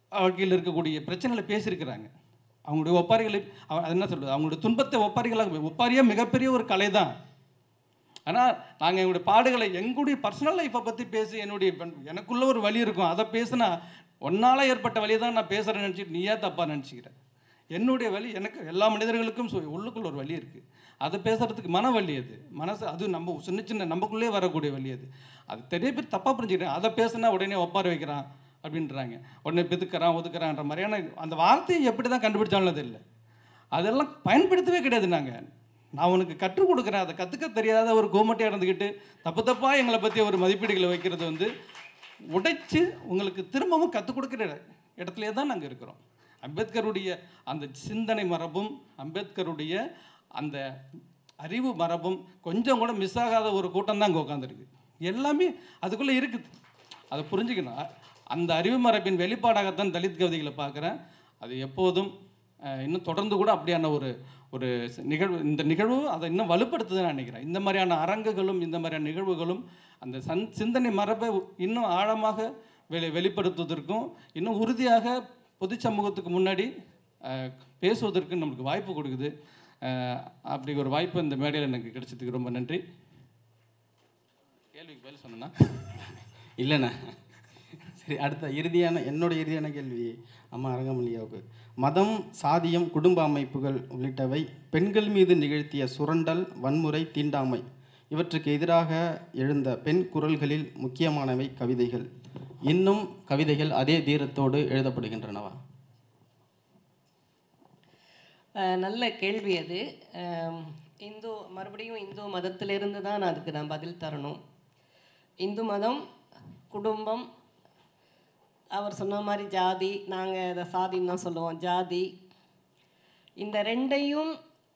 வாழ்க்கையில் இருக்கக்கூடிய பிரச்சனைகளை பேசியிருக்கிறாங்க. அவங்களுடைய ஒப்பாரிகளை அது என்ன சொல்கிறது, அவங்களுடைய துன்பத்தை ஒப்பாரியாக மிகப்பெரிய ஒரு கலை தான். ஆனால் நாங்கள் எங்களுடைய பாடுகளை எங்களுடைய பர்சனல் லைஃப்பை பற்றி பேசி எனக்குள்ள ஒரு வலி இருக்கும், அதை பேசினா ஒன்றால் ஏற்பட்ட வழியை தான் நான் பேசுகிறேன்னு நினச்சிட்டு நீ ஏன் தப்பாக நினச்சிக்கிறேன். என்னுடைய வலி எனக்கு எல்லா மனிதர்களுக்கும் உள்ளுக்குள்ள ஒரு வலி இருக்குது. அதை பேசுகிறதுக்கு மன வலி, அது மனசு, அது நம்ம சின்ன சின்ன நமக்குள்ளே வரக்கூடிய வலி. அது நிறைய பேர் தப்பாக புரிஞ்சுக்கிறேன். அதை பேசுனா உடனே ஒப்பார வைக்கிறான் அப்படின்றாங்க, உடனே பிதுக்கிறான் ஒதுக்குறான்ற மாதிரியான அந்த வார்த்தையை எப்படி தான் கண்டுபிடிச்சாலும் அது இல்லை. அதெல்லாம் பயன்படுத்தவே கிடையாது. நான் உனக்கு கற்றுக் கொடுக்குறேன், அதை கற்றுக்க தெரியாத ஒரு கோமட்டியாக இருந்துக்கிட்டு தப்பாக எங்களை பற்றி ஒரு மதிப்பீடுகளை வைக்கிறது உடைச்சு உங்களுக்கு திரும்பவும் கற்றுக் கொடுக்குற இடத்துலையே தான் நாங்கள் இருக்கிறோம். அம்பேத்கருடைய அந்த சிந்தனை மரபும் அம்பேத்கருடைய அந்த அறிவு மரபும் கொஞ்சம் கூட மிஸ் ஆகாத ஒரு கூட்டம் தான் அங்கே உட்காந்துருக்கு. எல்லாமே அதுக்குள்ளே இருக்குது, அதை புரிஞ்சுக்கணும். அந்த அறிவு மரபின் வெளிப்பாடாகத்தான் தலித் கவிதைகளை பார்க்குறேன். அது எப்போதும் இன்னும் தொடர்ந்து கூட அப்படியான ஒரு நிகழ்வு, இந்த நிகழ்வு அதை இன்னும் வலுப்படுத்துதுன்னு நினைக்கிறேன். இந்த மாதிரியான அரங்குகளும் இந்த மாதிரியான நிகழ்வுகளும் அந்த சிந்தனை மரபை இன்னும் ஆழமாக வெளிப்படுத்துவதற்கும் இன்னும் உறுதியாக பொது சமூகத்துக்கு முன்னாடி பேசுவதற்கு நம்மளுக்கு வாய்ப்பு கொடுக்குது. அப்படி ஒரு வாய்ப்பு இந்த மேடையில் எனக்கு கிடைச்சதுக்கு ரொம்ப நன்றி. கேள்விக்கு பதில் சொன்னேன்னா இல்லைண்ணா, சரி. அடுத்த என்னோட இறுதியான கேள்வி அம்மா அரங்கமல்லியாவுக்கு. மதம், சாதியம், குடும்ப அமைப்புகள் உள்ளிட்டவை பெண்கள் மீது நிகழ்த்திய சுரண்டல், வன்முறை, தீண்டாமை இவற்றுக்கு எதிராக எழுந்த பெண் குரல்களில் முக்கியமானவை கவிதைகள். இன்னும் கவிதைகள் அதே தீரத்தோடு எழுதப்படுகின்றனவா? நல்ல கேள்வி அது. மறுபடியும் இந்து மதத்திலிருந்து தான் அதுக்கு நான் பதில் தரணும். இந்து மதம், குடும்பம், அவர் சொன்ன மாதிரி ஜாதி, நாங்கள் அதை சாதின்னு தான் சொல்லுவோம், ஜாதி, இந்த ரெண்டையும்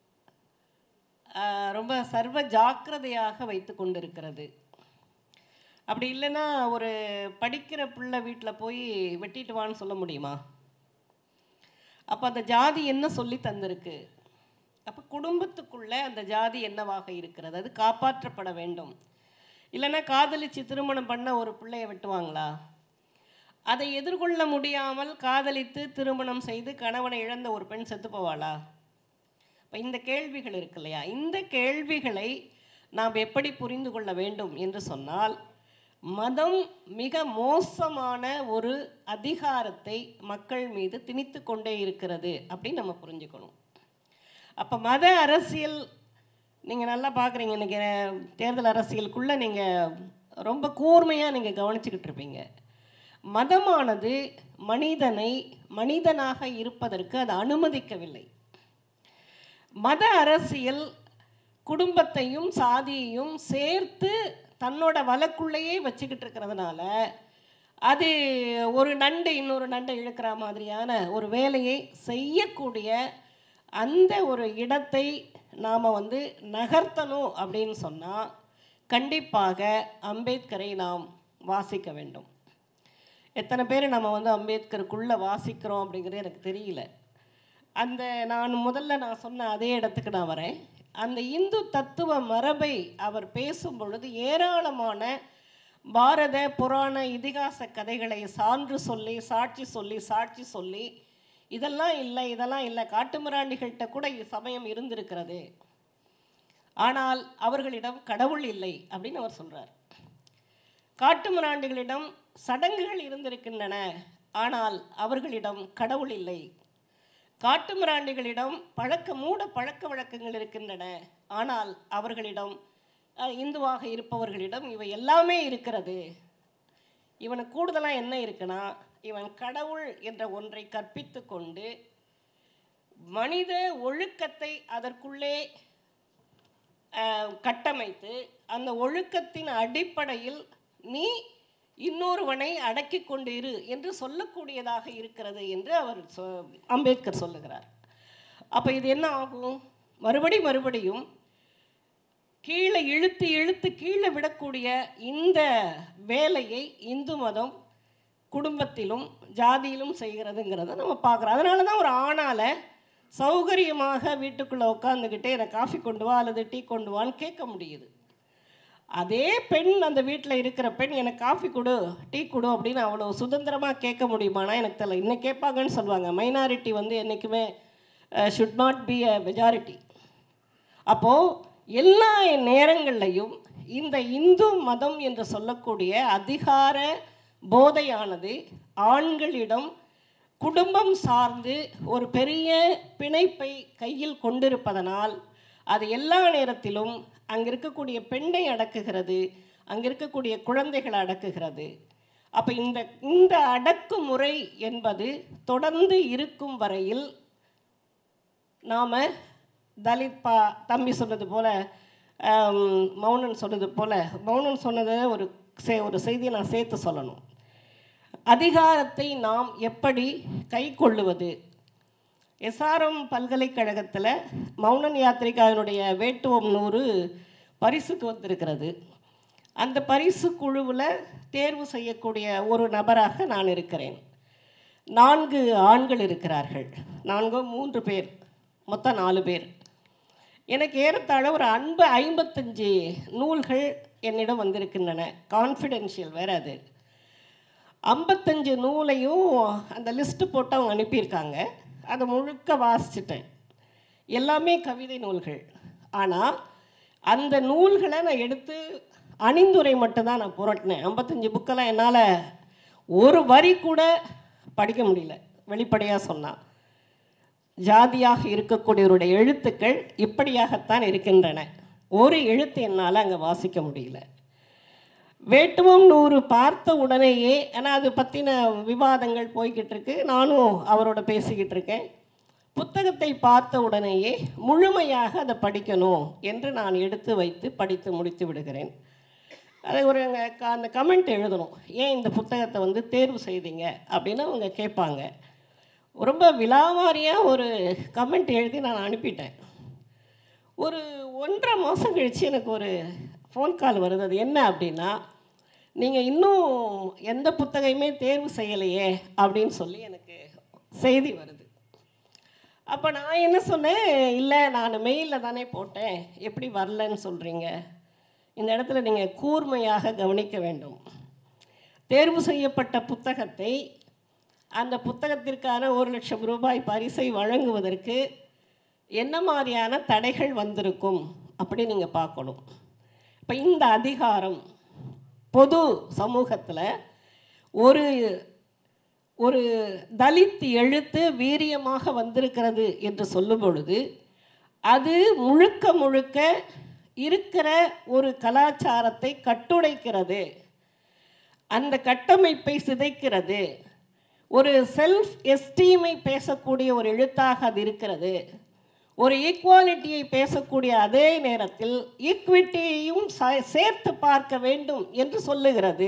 ரொம்ப சர்வ ஜாக்கிரதையாக வைத்து கொண்டிருக்கிறது. அப்படி இல்லைன்னா ஒரு படிக்கிற பிள்ளை வீட்டில் போய் வெட்டிட்டு வான்னு சொல்ல முடியுமா? அப்போ அந்த ஜாதி என்ன சொல்லி தந்திருக்கு? அப்போ குடும்பத்துக்குள்ளே அந்த ஜாதி என்னவாக இருக்கிறது? அது காப்பாற்றப்பட வேண்டும். இல்லைன்னா காதலித்து திருமணம் பண்ண ஒரு பிள்ளையை வெட்டுவாங்களா? அதை எதிர்கொள்ள முடியாமல் காதலித்து திருமணம் செய்து கணவனை இழந்த ஒரு பெண் செத்து போவாளா? இப்போ இந்த கேள்விகள் இருக்கு இல்லையா? இந்த கேள்விகளை நாம் எப்படி புரிந்து கொள்ள வேண்டும் என்று சொன்னால், மதம் மிக மோசமான ஒரு அதிகாரத்தை மக்கள் மீது திணித்து கொண்டே இருக்கிறது அப்படின்னு நம்ம புரிஞ்சுக்கணும். அப்போ மத அரசியல் நீங்கள் நல்லா பார்க்குறீங்க, இன்றைக்கி தேர்தல் அரசியலுக்குள்ளே நீங்கள் ரொம்ப கூர்மையாக நீங்கள் கவனிச்சுக்கிட்டு இருப்பீங்க. மதமானது மனிதனை மனிதனாக இருப்பதற்கு அது அனுமதிக்கவில்லை. மத அரசியல் குடும்பத்தையும் சாதியையும் சேர்த்து தன்னோட வழக்குள்ளேயே வச்சுக்கிட்டு இருக்கிறதுனால அது ஒரு நண்டு இன்னொரு நண்டை இழுக்கிற மாதிரியான ஒரு வேலையை செய்யக்கூடிய அந்த ஒரு இடத்தை நாம் நகர்த்தணும் அப்படின்னு சொன்னால் கண்டிப்பாக அம்பேத்கரை நாம் வாசிக்க வேண்டும். எத்தனை பேர் நம்ம அம்பேத்கருக்குள்ளே வாசிக்கிறோம் அப்படிங்கிறது எனக்கு தெரியல. நான் சொன்ன அதே இடத்துக்கு நான் வரேன். அந்த இந்து தத்துவ மரபை அவர் பேசும் பொழுது ஏராளமான பாரத புராண இதிகாச கதைகளை சான்று சொல்லி சாட்சி சொல்லி இதெல்லாம் இல்லை காட்டுமிராண்டிகள்கிட்ட கூட சமயம் இருந்திருக்கிறது, ஆனால் அவர்களிடம் கடவுள் இல்லை அப்படின்னு அவர் சொல்கிறார். காட்டுமிராண்டிகளிடம் சடங்குகள் இருந்திருக்கின்றன, ஆனால் அவர்களிடம் கடவுள் இல்லை. காட்டுமிராண்டிகளிடம் பழக்க வழக்கங்கள் இருக்கின்றன, ஆனால் அவர்களிடம் இந்துவாக இருப்பவர்களிடம் இவை எல்லாமே இருக்கிறது. இவனுக்கு கூடுதலாக என்ன இருக்குன்னா, இவன் கடவுள் என்ற ஒன்றை கற்பித்து கொண்டு மனித ஒழுக்கத்தை அதற்குள்ளே கட்டமைத்து அந்த ஒழுக்கத்தின் அடிப்படையில் நீ இன்னொருவனை அடக்கி கொண்டு இரு என்று சொல்லக்கூடியதாக இருக்கிறது என்று அம்பேத்கர் சொல்லுகிறார். அப்போ இது என்ன ஆகும்? மறுபடியும் கீழே இழுத்து கீழே விடக்கூடிய இந்த வேலையை இந்து மதம் குடும்பத்திலும் ஜாதியிலும் செய்கிறதுங்கிறத நம்ம பார்க்குறோம். அதனால தான் ஒரு ஆணால் சௌகரியமாக வீட்டுக்குள்ளே உட்காந்துக்கிட்டே எனக்கு காஃபி கொண்டு வா அல்லது டீ கொண்டு வான்னு கேட்க முடியுது. அதே பெண், அந்த வீட்டில் இருக்கிற பெண் எனக்கு காஃபி கொடு, டீ கொடு அப்படின்னு அவ்வளோ சுதந்திரமாக கேட்க முடியுமானா எனக்கு தெரியல. இன்னும் கேட்பாங்கன்னு சொல்லுவாங்க. மைனாரிட்டி வந்து என்றைக்குமே should not be a majority. அப்போது எல்லா நேரங்கள்லையும் இந்த இந்து மதம் என்று சொல்லக்கூடிய அதிகார போதையானது ஆண்களிடம் குடும்பம் சார்ந்து ஒரு பெரிய பிணைப்பை கையில் கொண்டிருப்பதனால் அது எல்லா நேரத்திலும் அங்கே இருக்கக்கூடிய பெண்ணை அடக்குகிறது, அங்கே இருக்கக்கூடிய குழந்தைகளை அடக்குகிறது. அப்போ இந்த அடக்குமுறை என்பது தொடர்ந்து இருக்கும் வரையில் நாம் தலித் தம்பி சொன்னது போல், மௌனன் சொன்னது போல், மௌனன் சொன்னதை ஒரு செய்தியை நான் சேர்த்து சொல்லணும். அதிகாரத்தை நாம் எப்படி கை கொள்ளுவது? எஸ்ஆர்எம் பல்கலைக்கழகத்தில் மௌனன் யாத்திரிகாவினுடைய வேட்டுவம் 100 பரிசுக்கு வந்திருக்கிறது. அந்த பரிசு குழுவில் தேர்வு செய்யக்கூடிய ஒரு நபராக நான் இருக்கிறேன். 4 ஆண்கள் இருக்கிறார்கள், 3 பேர், மொத்தம் 4 பேர். எனக்கு ஏறத்தாழ ஒரு 55 நூல்கள் என்னிடம் வந்திருக்கின்றன. கான்ஃபிடென்ஷியல் வேறு. அது 55 நூலையும் அந்த லிஸ்ட்டு போட்டு அவங்க அனுப்பியிருக்காங்க. அதை முழுக்க வாசிச்சிட்டேன். எல்லாமே கவிதை நூல்கள். ஆனால் அந்த நூல்களை நான் எடுத்து அணிந்துரை மட்டும்தான் நான் புரட்டினேன். 55 புக்கெல்லாம் என்னால் ஒரு வரி கூட படிக்க முடியல. வெளிப்படையாக சொன்னால் ஜாதியாக இருக்கக்கூடியவருடைய எழுத்துக்கள் இப்படியாகத்தான் இருக்கின்றன. ஒரு எழுத்து என்னால் அங்கே வாசிக்க முடியல. வேட்டுவம் 100 பார்த்த உடனேயே, ஏன்னா அது பற்றின விவாதங்கள் போய்கிட்டு இருக்கு, நானும் அவரோட பேசிக்கிட்டு இருக்கேன். புத்தகத்தை பார்த்த உடனேயே முழுமையாக அதை படிக்கணும் என்று நான் எடுத்து வைத்து படித்து முடித்து விடுகிறேன். அதை அந்த கமெண்ட் எழுதணும், ஏன் இந்த புத்தகத்தை வந்து தேர்வு செய்தீங்க அப்படின்னு அவங்க கேட்பாங்க. ரொம்ப விலாவாரியாக ஒரு கமெண்ட் எழுதி நான் அனுப்பிட்டேன். ஒரு 1.5 மாதம் கழித்து எனக்கு ஒரு ஃபோன் கால் வருது. அது என்ன அப்படின்னா, நீங்கள் இன்னும் எந்த புத்தகமே தேர்வு செய்யலையே அப்படின்னு சொல்லி எனக்கு செய்தி வருது. அப்போ நான் என்ன சொன்னேன், இல்லை நான் மெயிலில் தானே போட்டேன், எப்படி வரலன்னு சொல்கிறீங்க? இந்த இடத்துல நீங்கள் கூர்மையாக கவனிக்க வேண்டும். தேர்வு செய்யப்பட்ட புத்தகத்தை, அந்த புத்தகத்திற்கான 1,00,000 ரூபாய் பரிசை வழங்குவதற்கு என்ன மாதிரியான தடைகள் வந்திருக்கும் அப்படி நீங்கள் பார்க்கணும். இப்போ இந்த அதிகாரம் பொது சமூகத்தில் ஒரு ஒரு தலித் எழுத்து வீரியமாக வந்திருக்கிறது என்று சொல்லும் பொழுது அது முழுக்க முழுக்க இருக்கிற ஒரு கலாச்சாரத்தை கட்டுடைக்கிறது, அந்த கட்டமைப்பை சிதைக்கிறது. ஒரு செல்ஃப் எஸ்டீமை பேசக்கூடிய ஒரு எழுத்தாக அது இருக்கிறது. ஒரு ஈக்குவாலிட்டியை பேசக்கூடிய அதே நேரத்தில் ஈக்விட்டியையும் சேர்த்து பார்க்க வேண்டும் என்று சொல்லுகிறது.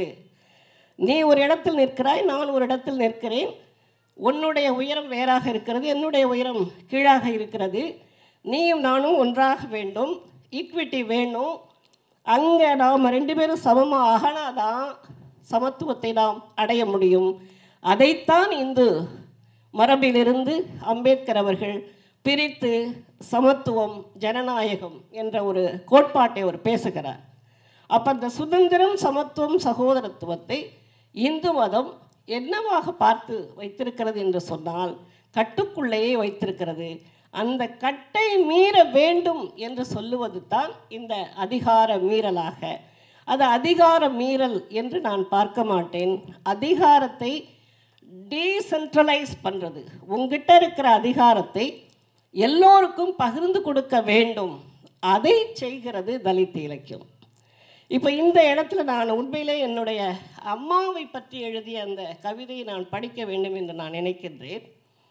நீ ஒரு இடத்தில் நிற்கிறாய், நான் ஒரு இடத்தில் நிற்கிறேன், உன்னுடைய உயரம் வேறாக இருக்கிறது, என்னுடைய உயரம் கீழாக இருக்கிறது, நீயும் நானும் ஒன்றாக வேண்டும், ஈக்விட்டி வேணும். அங்கே நாம் 2 பேரும் சமமாக ஆகனாதான் சமத்துவத்தை நாம் அடைய முடியும். அதைத்தான் இந்து மரபிலிருந்து அம்பேத்கர் அவர்கள் பிரித்து சமத்துவம் ஜனநாயகம் என்ற ஒரு கோட்பாட்டை அவர் பேசுகிறார். அப்போ அந்த சுதந்திரம், சமத்துவம், சகோதரத்துவத்தை இந்து மதம் என்னவாக பார்த்து வைத்திருக்கிறது என்று சொன்னால் கட்டுக்குள்ளேயே வைத்திருக்கிறது. அந்த கட்டை மீற வேண்டும் என்று சொல்லுவது தான் இந்த அதிகார மீறலாக. அது அதிகார மீறல் என்று நான் பார்க்க மாட்டேன். அதிகாரத்தை டீசென்ட்ரலைஸ் பண்ணுறது, உங்ககிட்ட இருக்கிற அதிகாரத்தை எல்லோருக்கும் பகிர்ந்து கொடுக்க வேண்டும், அதை செய்கிறது தலித் இலக்கியம். இப்போ இந்த இடத்துல நான் உண்மையிலே என்னுடைய அம்மாவை பற்றி எழுதிய அந்த கவிதையை நான் படிக்க வேண்டும் என்று நான் நினைக்கின்றேன்.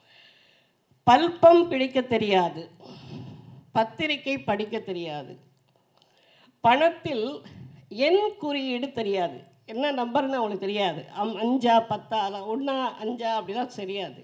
பல்பம் பிடிக்க தெரியாது, பத்திரிகை படிக்க தெரியாது, பணத்தில் எண் குறியீடு தெரியாது, என்ன நம்பர்னு அவங்களுக்கு தெரியாது, 5 10 1 5 அப்படிலாம் தெரியாது,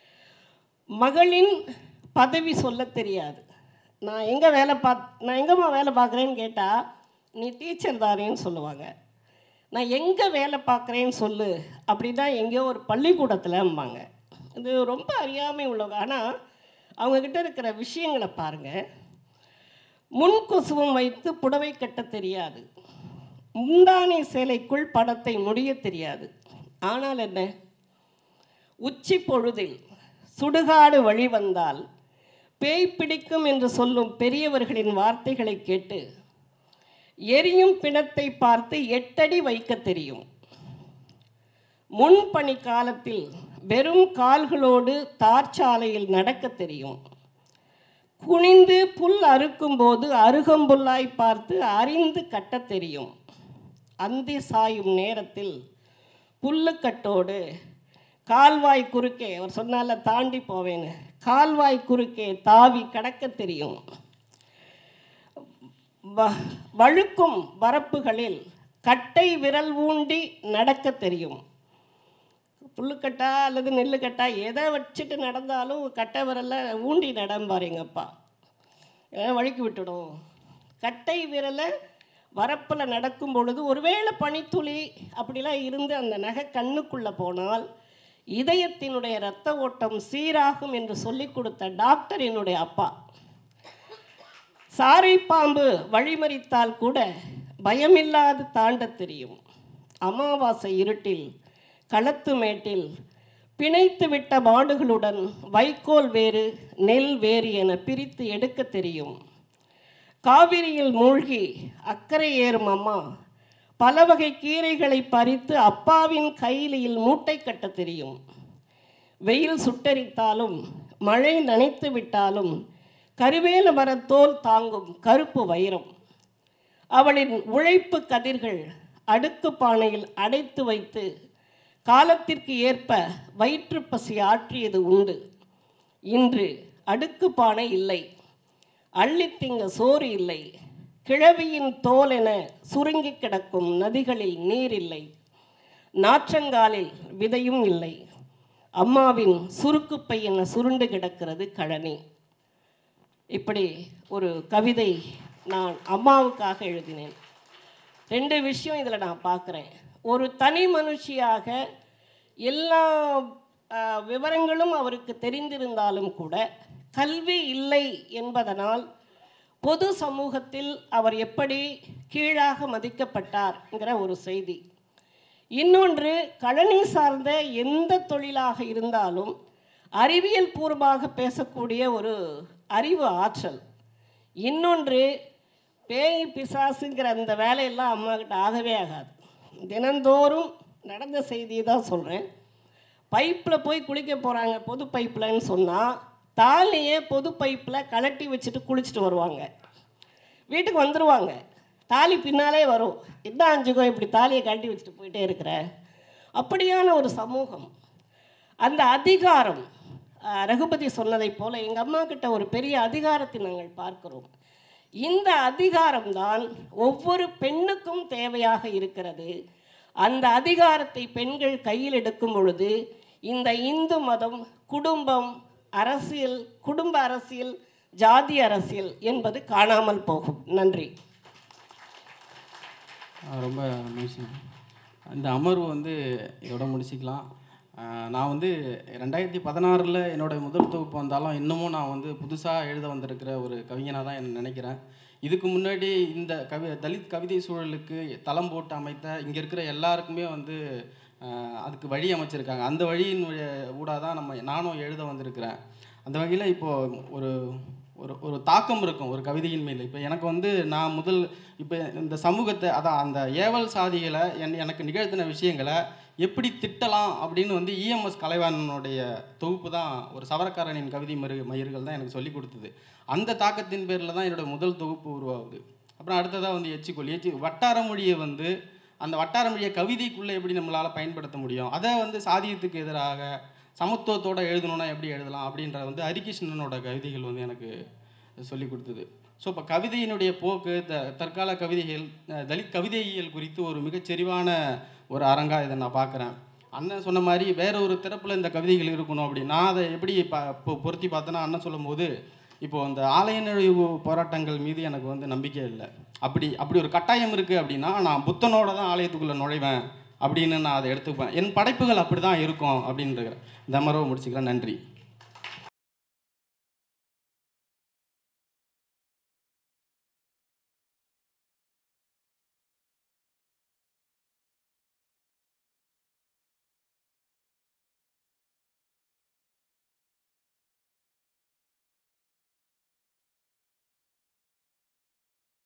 மகளின் பதவி சொல்ல தெரியாது. நான் எங்கேம்மா வேலை பார்க்குறேன்னு கேட்டால் நீ டீச்சர் தானேன்னு சொல்லுவாங்க. நான் எங்கே வேலை பார்க்குறேன்னு சொல்லு அப்படின்னா எங்கேயோ ஒரு பள்ளிக்கூடத்தில்ம்பாங்க. இது ரொம்ப அறியாமை உள்ளவங்க. ஆனால் அவங்கக்கிட்ட இருக்கிற விஷயங்களை பாருங்கள். முன்கொசுவம் வைத்து புடவை கட்ட தெரியாது, முந்தானை சேலைக்குள் படத்தை முடிய தெரியாது. ஆனால் என்ன, உச்சி பொழுதில் சுடுகாடு வழி வந்தால் பேய் பிடிக்கும் என்று சொல்லும் பெரியவர்களின் வார்த்தைகளை கேட்டு எரியும் பிணத்தை பார்த்து 8 அடி வைக்க தெரியும். முன்பனி காலத்தில் வெறும் கால்களோடு தார்ச்சாலையில் நடக்க தெரியும். குனிந்து புல் அறுக்கும்போது அருகம்புல்லாய் பார்த்து அறிந்து கட்ட தெரியும். அந்தி சாயும் நேரத்தில் புல்லுக்கட்டோடு கால்வாய் குறுக்கே, அவர் சொன்னால தாண்டி போவேன்னு, கால்வாய் குறுக்கே தாவி கடக்க தெரியும். வழுக்கும் வரப்புகளில் கட்டை விரல் ஊண்டி நடக்க தெரியும். புல்லுக்கட்டா அல்லது நெல்லுக்கட்டா எதை வச்சுட்டு நடந்தாலும் கட்டை விரலை ஊண்டி நடம்பார் எங்கள் அப்பா, வழுக்கி விட்டுடும். கட்டை விரலை வரப்பில் நடக்கும் பொழுது ஒருவேளை பனித்துளி அப்படிலாம் இருந்து அந்த நகை கண்ணுக்குள்ளே போனால் இதயத்தினுடைய இரத்த ஓட்டம் சீராகும் என்று சொல்லி கொடுத்த டாக்டர் என்னுடைய அப்பா. சாரை பாம்பு வழிமறித்தால் கூட பயமில்லாது தாண்ட தெரியும். அமாவாசை இருட்டில் களத்து மேட்டில் பிணைத்து விட்ட மாடுகளுடன் வைக்கோல் வேறு நெல் வேறு என பிரித்து எடுக்க தெரியும். காவிரியில் மூழ்கி அக்கறை ஏறும் அம்மா பல வகை கீரைகளை பறித்து அப்பாவின் கையிலில் மூட்டை கட்ட தெரியும். வெயில் சுட்டரித்தாலும் மழை நனைத்து விட்டாலும் கருவேல மரத்தோல் தாங்கும் கருப்பு வைரம். அவளின் உழைப்பு கதிர்கள் அடுக்கு பானையில் அடைத்து வைத்து காலத்திற்கு ஏற்ப வயிற்றுப்பசி ஆற்றியது உண்டு. இன்று அடுக்கு பானை இல்லை, அள்ளித்திங்க சோறு இல்லை, கிழவியின் தோல் என சுருங்கி கிடக்கும் நதிகளில் நீர் இல்லை, நாற்றங்காலில் விதையும் இல்லை, அம்மாவின் சுருக்குப்பை என சுருண்டு கிடக்கிறது கழனி. இப்படி ஒரு கவிதை நான் அம்மாவுக்காக எழுதினேன். 2 விஷயம் இதில் நான் பார்க்குறேன். ஒரு தனி மனுஷியாக எல்லா விவரங்களும் அவருக்கு தெரிந்திருந்தாலும் கூட கல்வி இல்லை என்பதனால் பொது சமூகத்தில் அவர் எப்படி கீழாக மதிக்கப்பட்டார்ங்கிற ஒரு செய்தி. இன்னொன்று, கழனி சார்ந்த எந்த தொழிலாக இருந்தாலும் அறிவியல் பூர்வமாக பேசக்கூடிய ஒரு அறிவு ஆற்றல். இன்னொன்று, பேய் பிசாசுங்கிற அந்த வேலையெல்லாம் அம்மாக்கிட்ட ஆகவே ஆகாது. தினந்தோறும் நடந்த செய்தியை தான் சொல்கிறேன். பைப்பில் போய் குளிக்க போகிறாங்க, பொது பைப்பில்னு சொன்னால் தாலியை பொது பைப்பில் கலட்டி வச்சுட்டு குளிச்சுட்டு வருவாங்க. வீட்டுக்கு வந்துடுவாங்க, தாலி பின்னாலே வரும். என்ன அஞ்சுக்கோ இப்படி தாலியை கழட்டி வச்சுட்டு போயிட்டே இருக்கிற. அப்படியான ஒரு சமூகம். அந்த அதிகாரம், ரகுபதி சொன்னதை போல் எங்கள் அம்மா கிட்ட ஒரு பெரிய அதிகாரத்தை நாங்கள் பார்க்கிறோம். இந்த அதிகாரம்தான் ஒவ்வொரு பெண்ணுக்கும் தேவையாக இருக்கிறது. அந்த அதிகாரத்தை பெண்கள் கையில் எடுக்கும் பொழுது இந்த இந்து மதம், குடும்பம், அரசியல், குடும்ப அரசியல், ஜாதி அரசியல் என்பது காணாமல் போகும். நன்றி. ரொம்ப மகிழ்ச்சி. அந்த அமர்வு வந்து இதோட முடிச்சிக்கலாம். நான் வந்து 2016 என்னோடய முதல் தொகுப்பு வந்தாலும் இன்னமும் நான் வந்து புதுசாக எழுத வந்திருக்கிற ஒரு கவிஞனாக தான் என்ன நினைக்கிறேன். இதுக்கு முன்னாடி இந்த தலித் கவிதை சூழலுக்கு தளம் போட்டு அமைத்த இங்கே இருக்கிற எல்லாருக்குமே வந்து அதுக்கு வழி அமைச்சிருக்காங்க. அந்த வழியின் ஊடாக தான் நானும் எழுத வந்திருக்கிறேன். அந்த வகையில் இப்போது ஒரு ஒரு ஒரு தாக்கம் இருக்கும் ஒரு கவிதையின் மேல். இப்போ எனக்கு வந்து நான் இப்போ இந்த சமூகத்தை, அதான் அந்த ஏவல் சாதிகளை எனக்கு நிகழ்த்தின விஷயங்களை எப்படி திட்டலாம் அப்படின்னு வந்து இஎம்எஸ் கலைவாணனுடைய தொகுப்பு தான், ஒரு சவரக்காரனின் கவிதை மயிர்கள் தான் எனக்கு சொல்லி கொடுத்தது. அந்த தாக்கத்தின் பேரில் தான் என்னோடய முதல் தொகுப்பு உருவாகுது. அப்புறம் அடுத்ததாக வந்து எச்சிக்கொல்லி வட்டார மொழியை வந்து அந்த வட்டார மொழியை கவிதைக்குள்ளே எப்படி நம்மளால் பயன்படுத்த முடியும், அதை வந்து சாதியத்துக்கு எதிராக சமத்துவத்தோடு எழுதணுன்னா எப்படி எழுதலாம் அப்படின்ற வந்து ஹரிகிருஷ்ணனோட கவிதைகள் வந்து எனக்கு சொல்லி கொடுத்தது. ஸோ இப்போ கவிதையினுடைய போக்கு, தற்கால கவிதைகள், தலித் கவிதையியல் குறித்து ஒரு மிகச்செறிவான ஒரு அரங்காக இதை நான் பார்க்குறேன். அண்ணன் சொன்ன மாதிரி வேற ஒரு திறப்பில் இந்த கவிதைகள் இருக்கணும் அப்படி நான் அதை எப்படி பொருத்தி பார்த்தேன்னா, அண்ணன் சொல்லும் போது இப்போது அந்த ஆலய நுழைவு போராட்டங்கள் மீது எனக்கு வந்து நம்பிக்கை இல்லை. அப்படி ஒரு கட்டாயம் இருக்குது அப்படின்னா நான் புத்தனோட தான் ஆலயத்துக்குள்ளே நுழைவேன் அப்படின்னு நான் அதை எடுத்துப்பேன். என் படைப்புகள் அப்படி தான் இருக்கும் அப்படின்ற இந்த அமர்வை முடிச்சுக்கிறேன். நன்றி.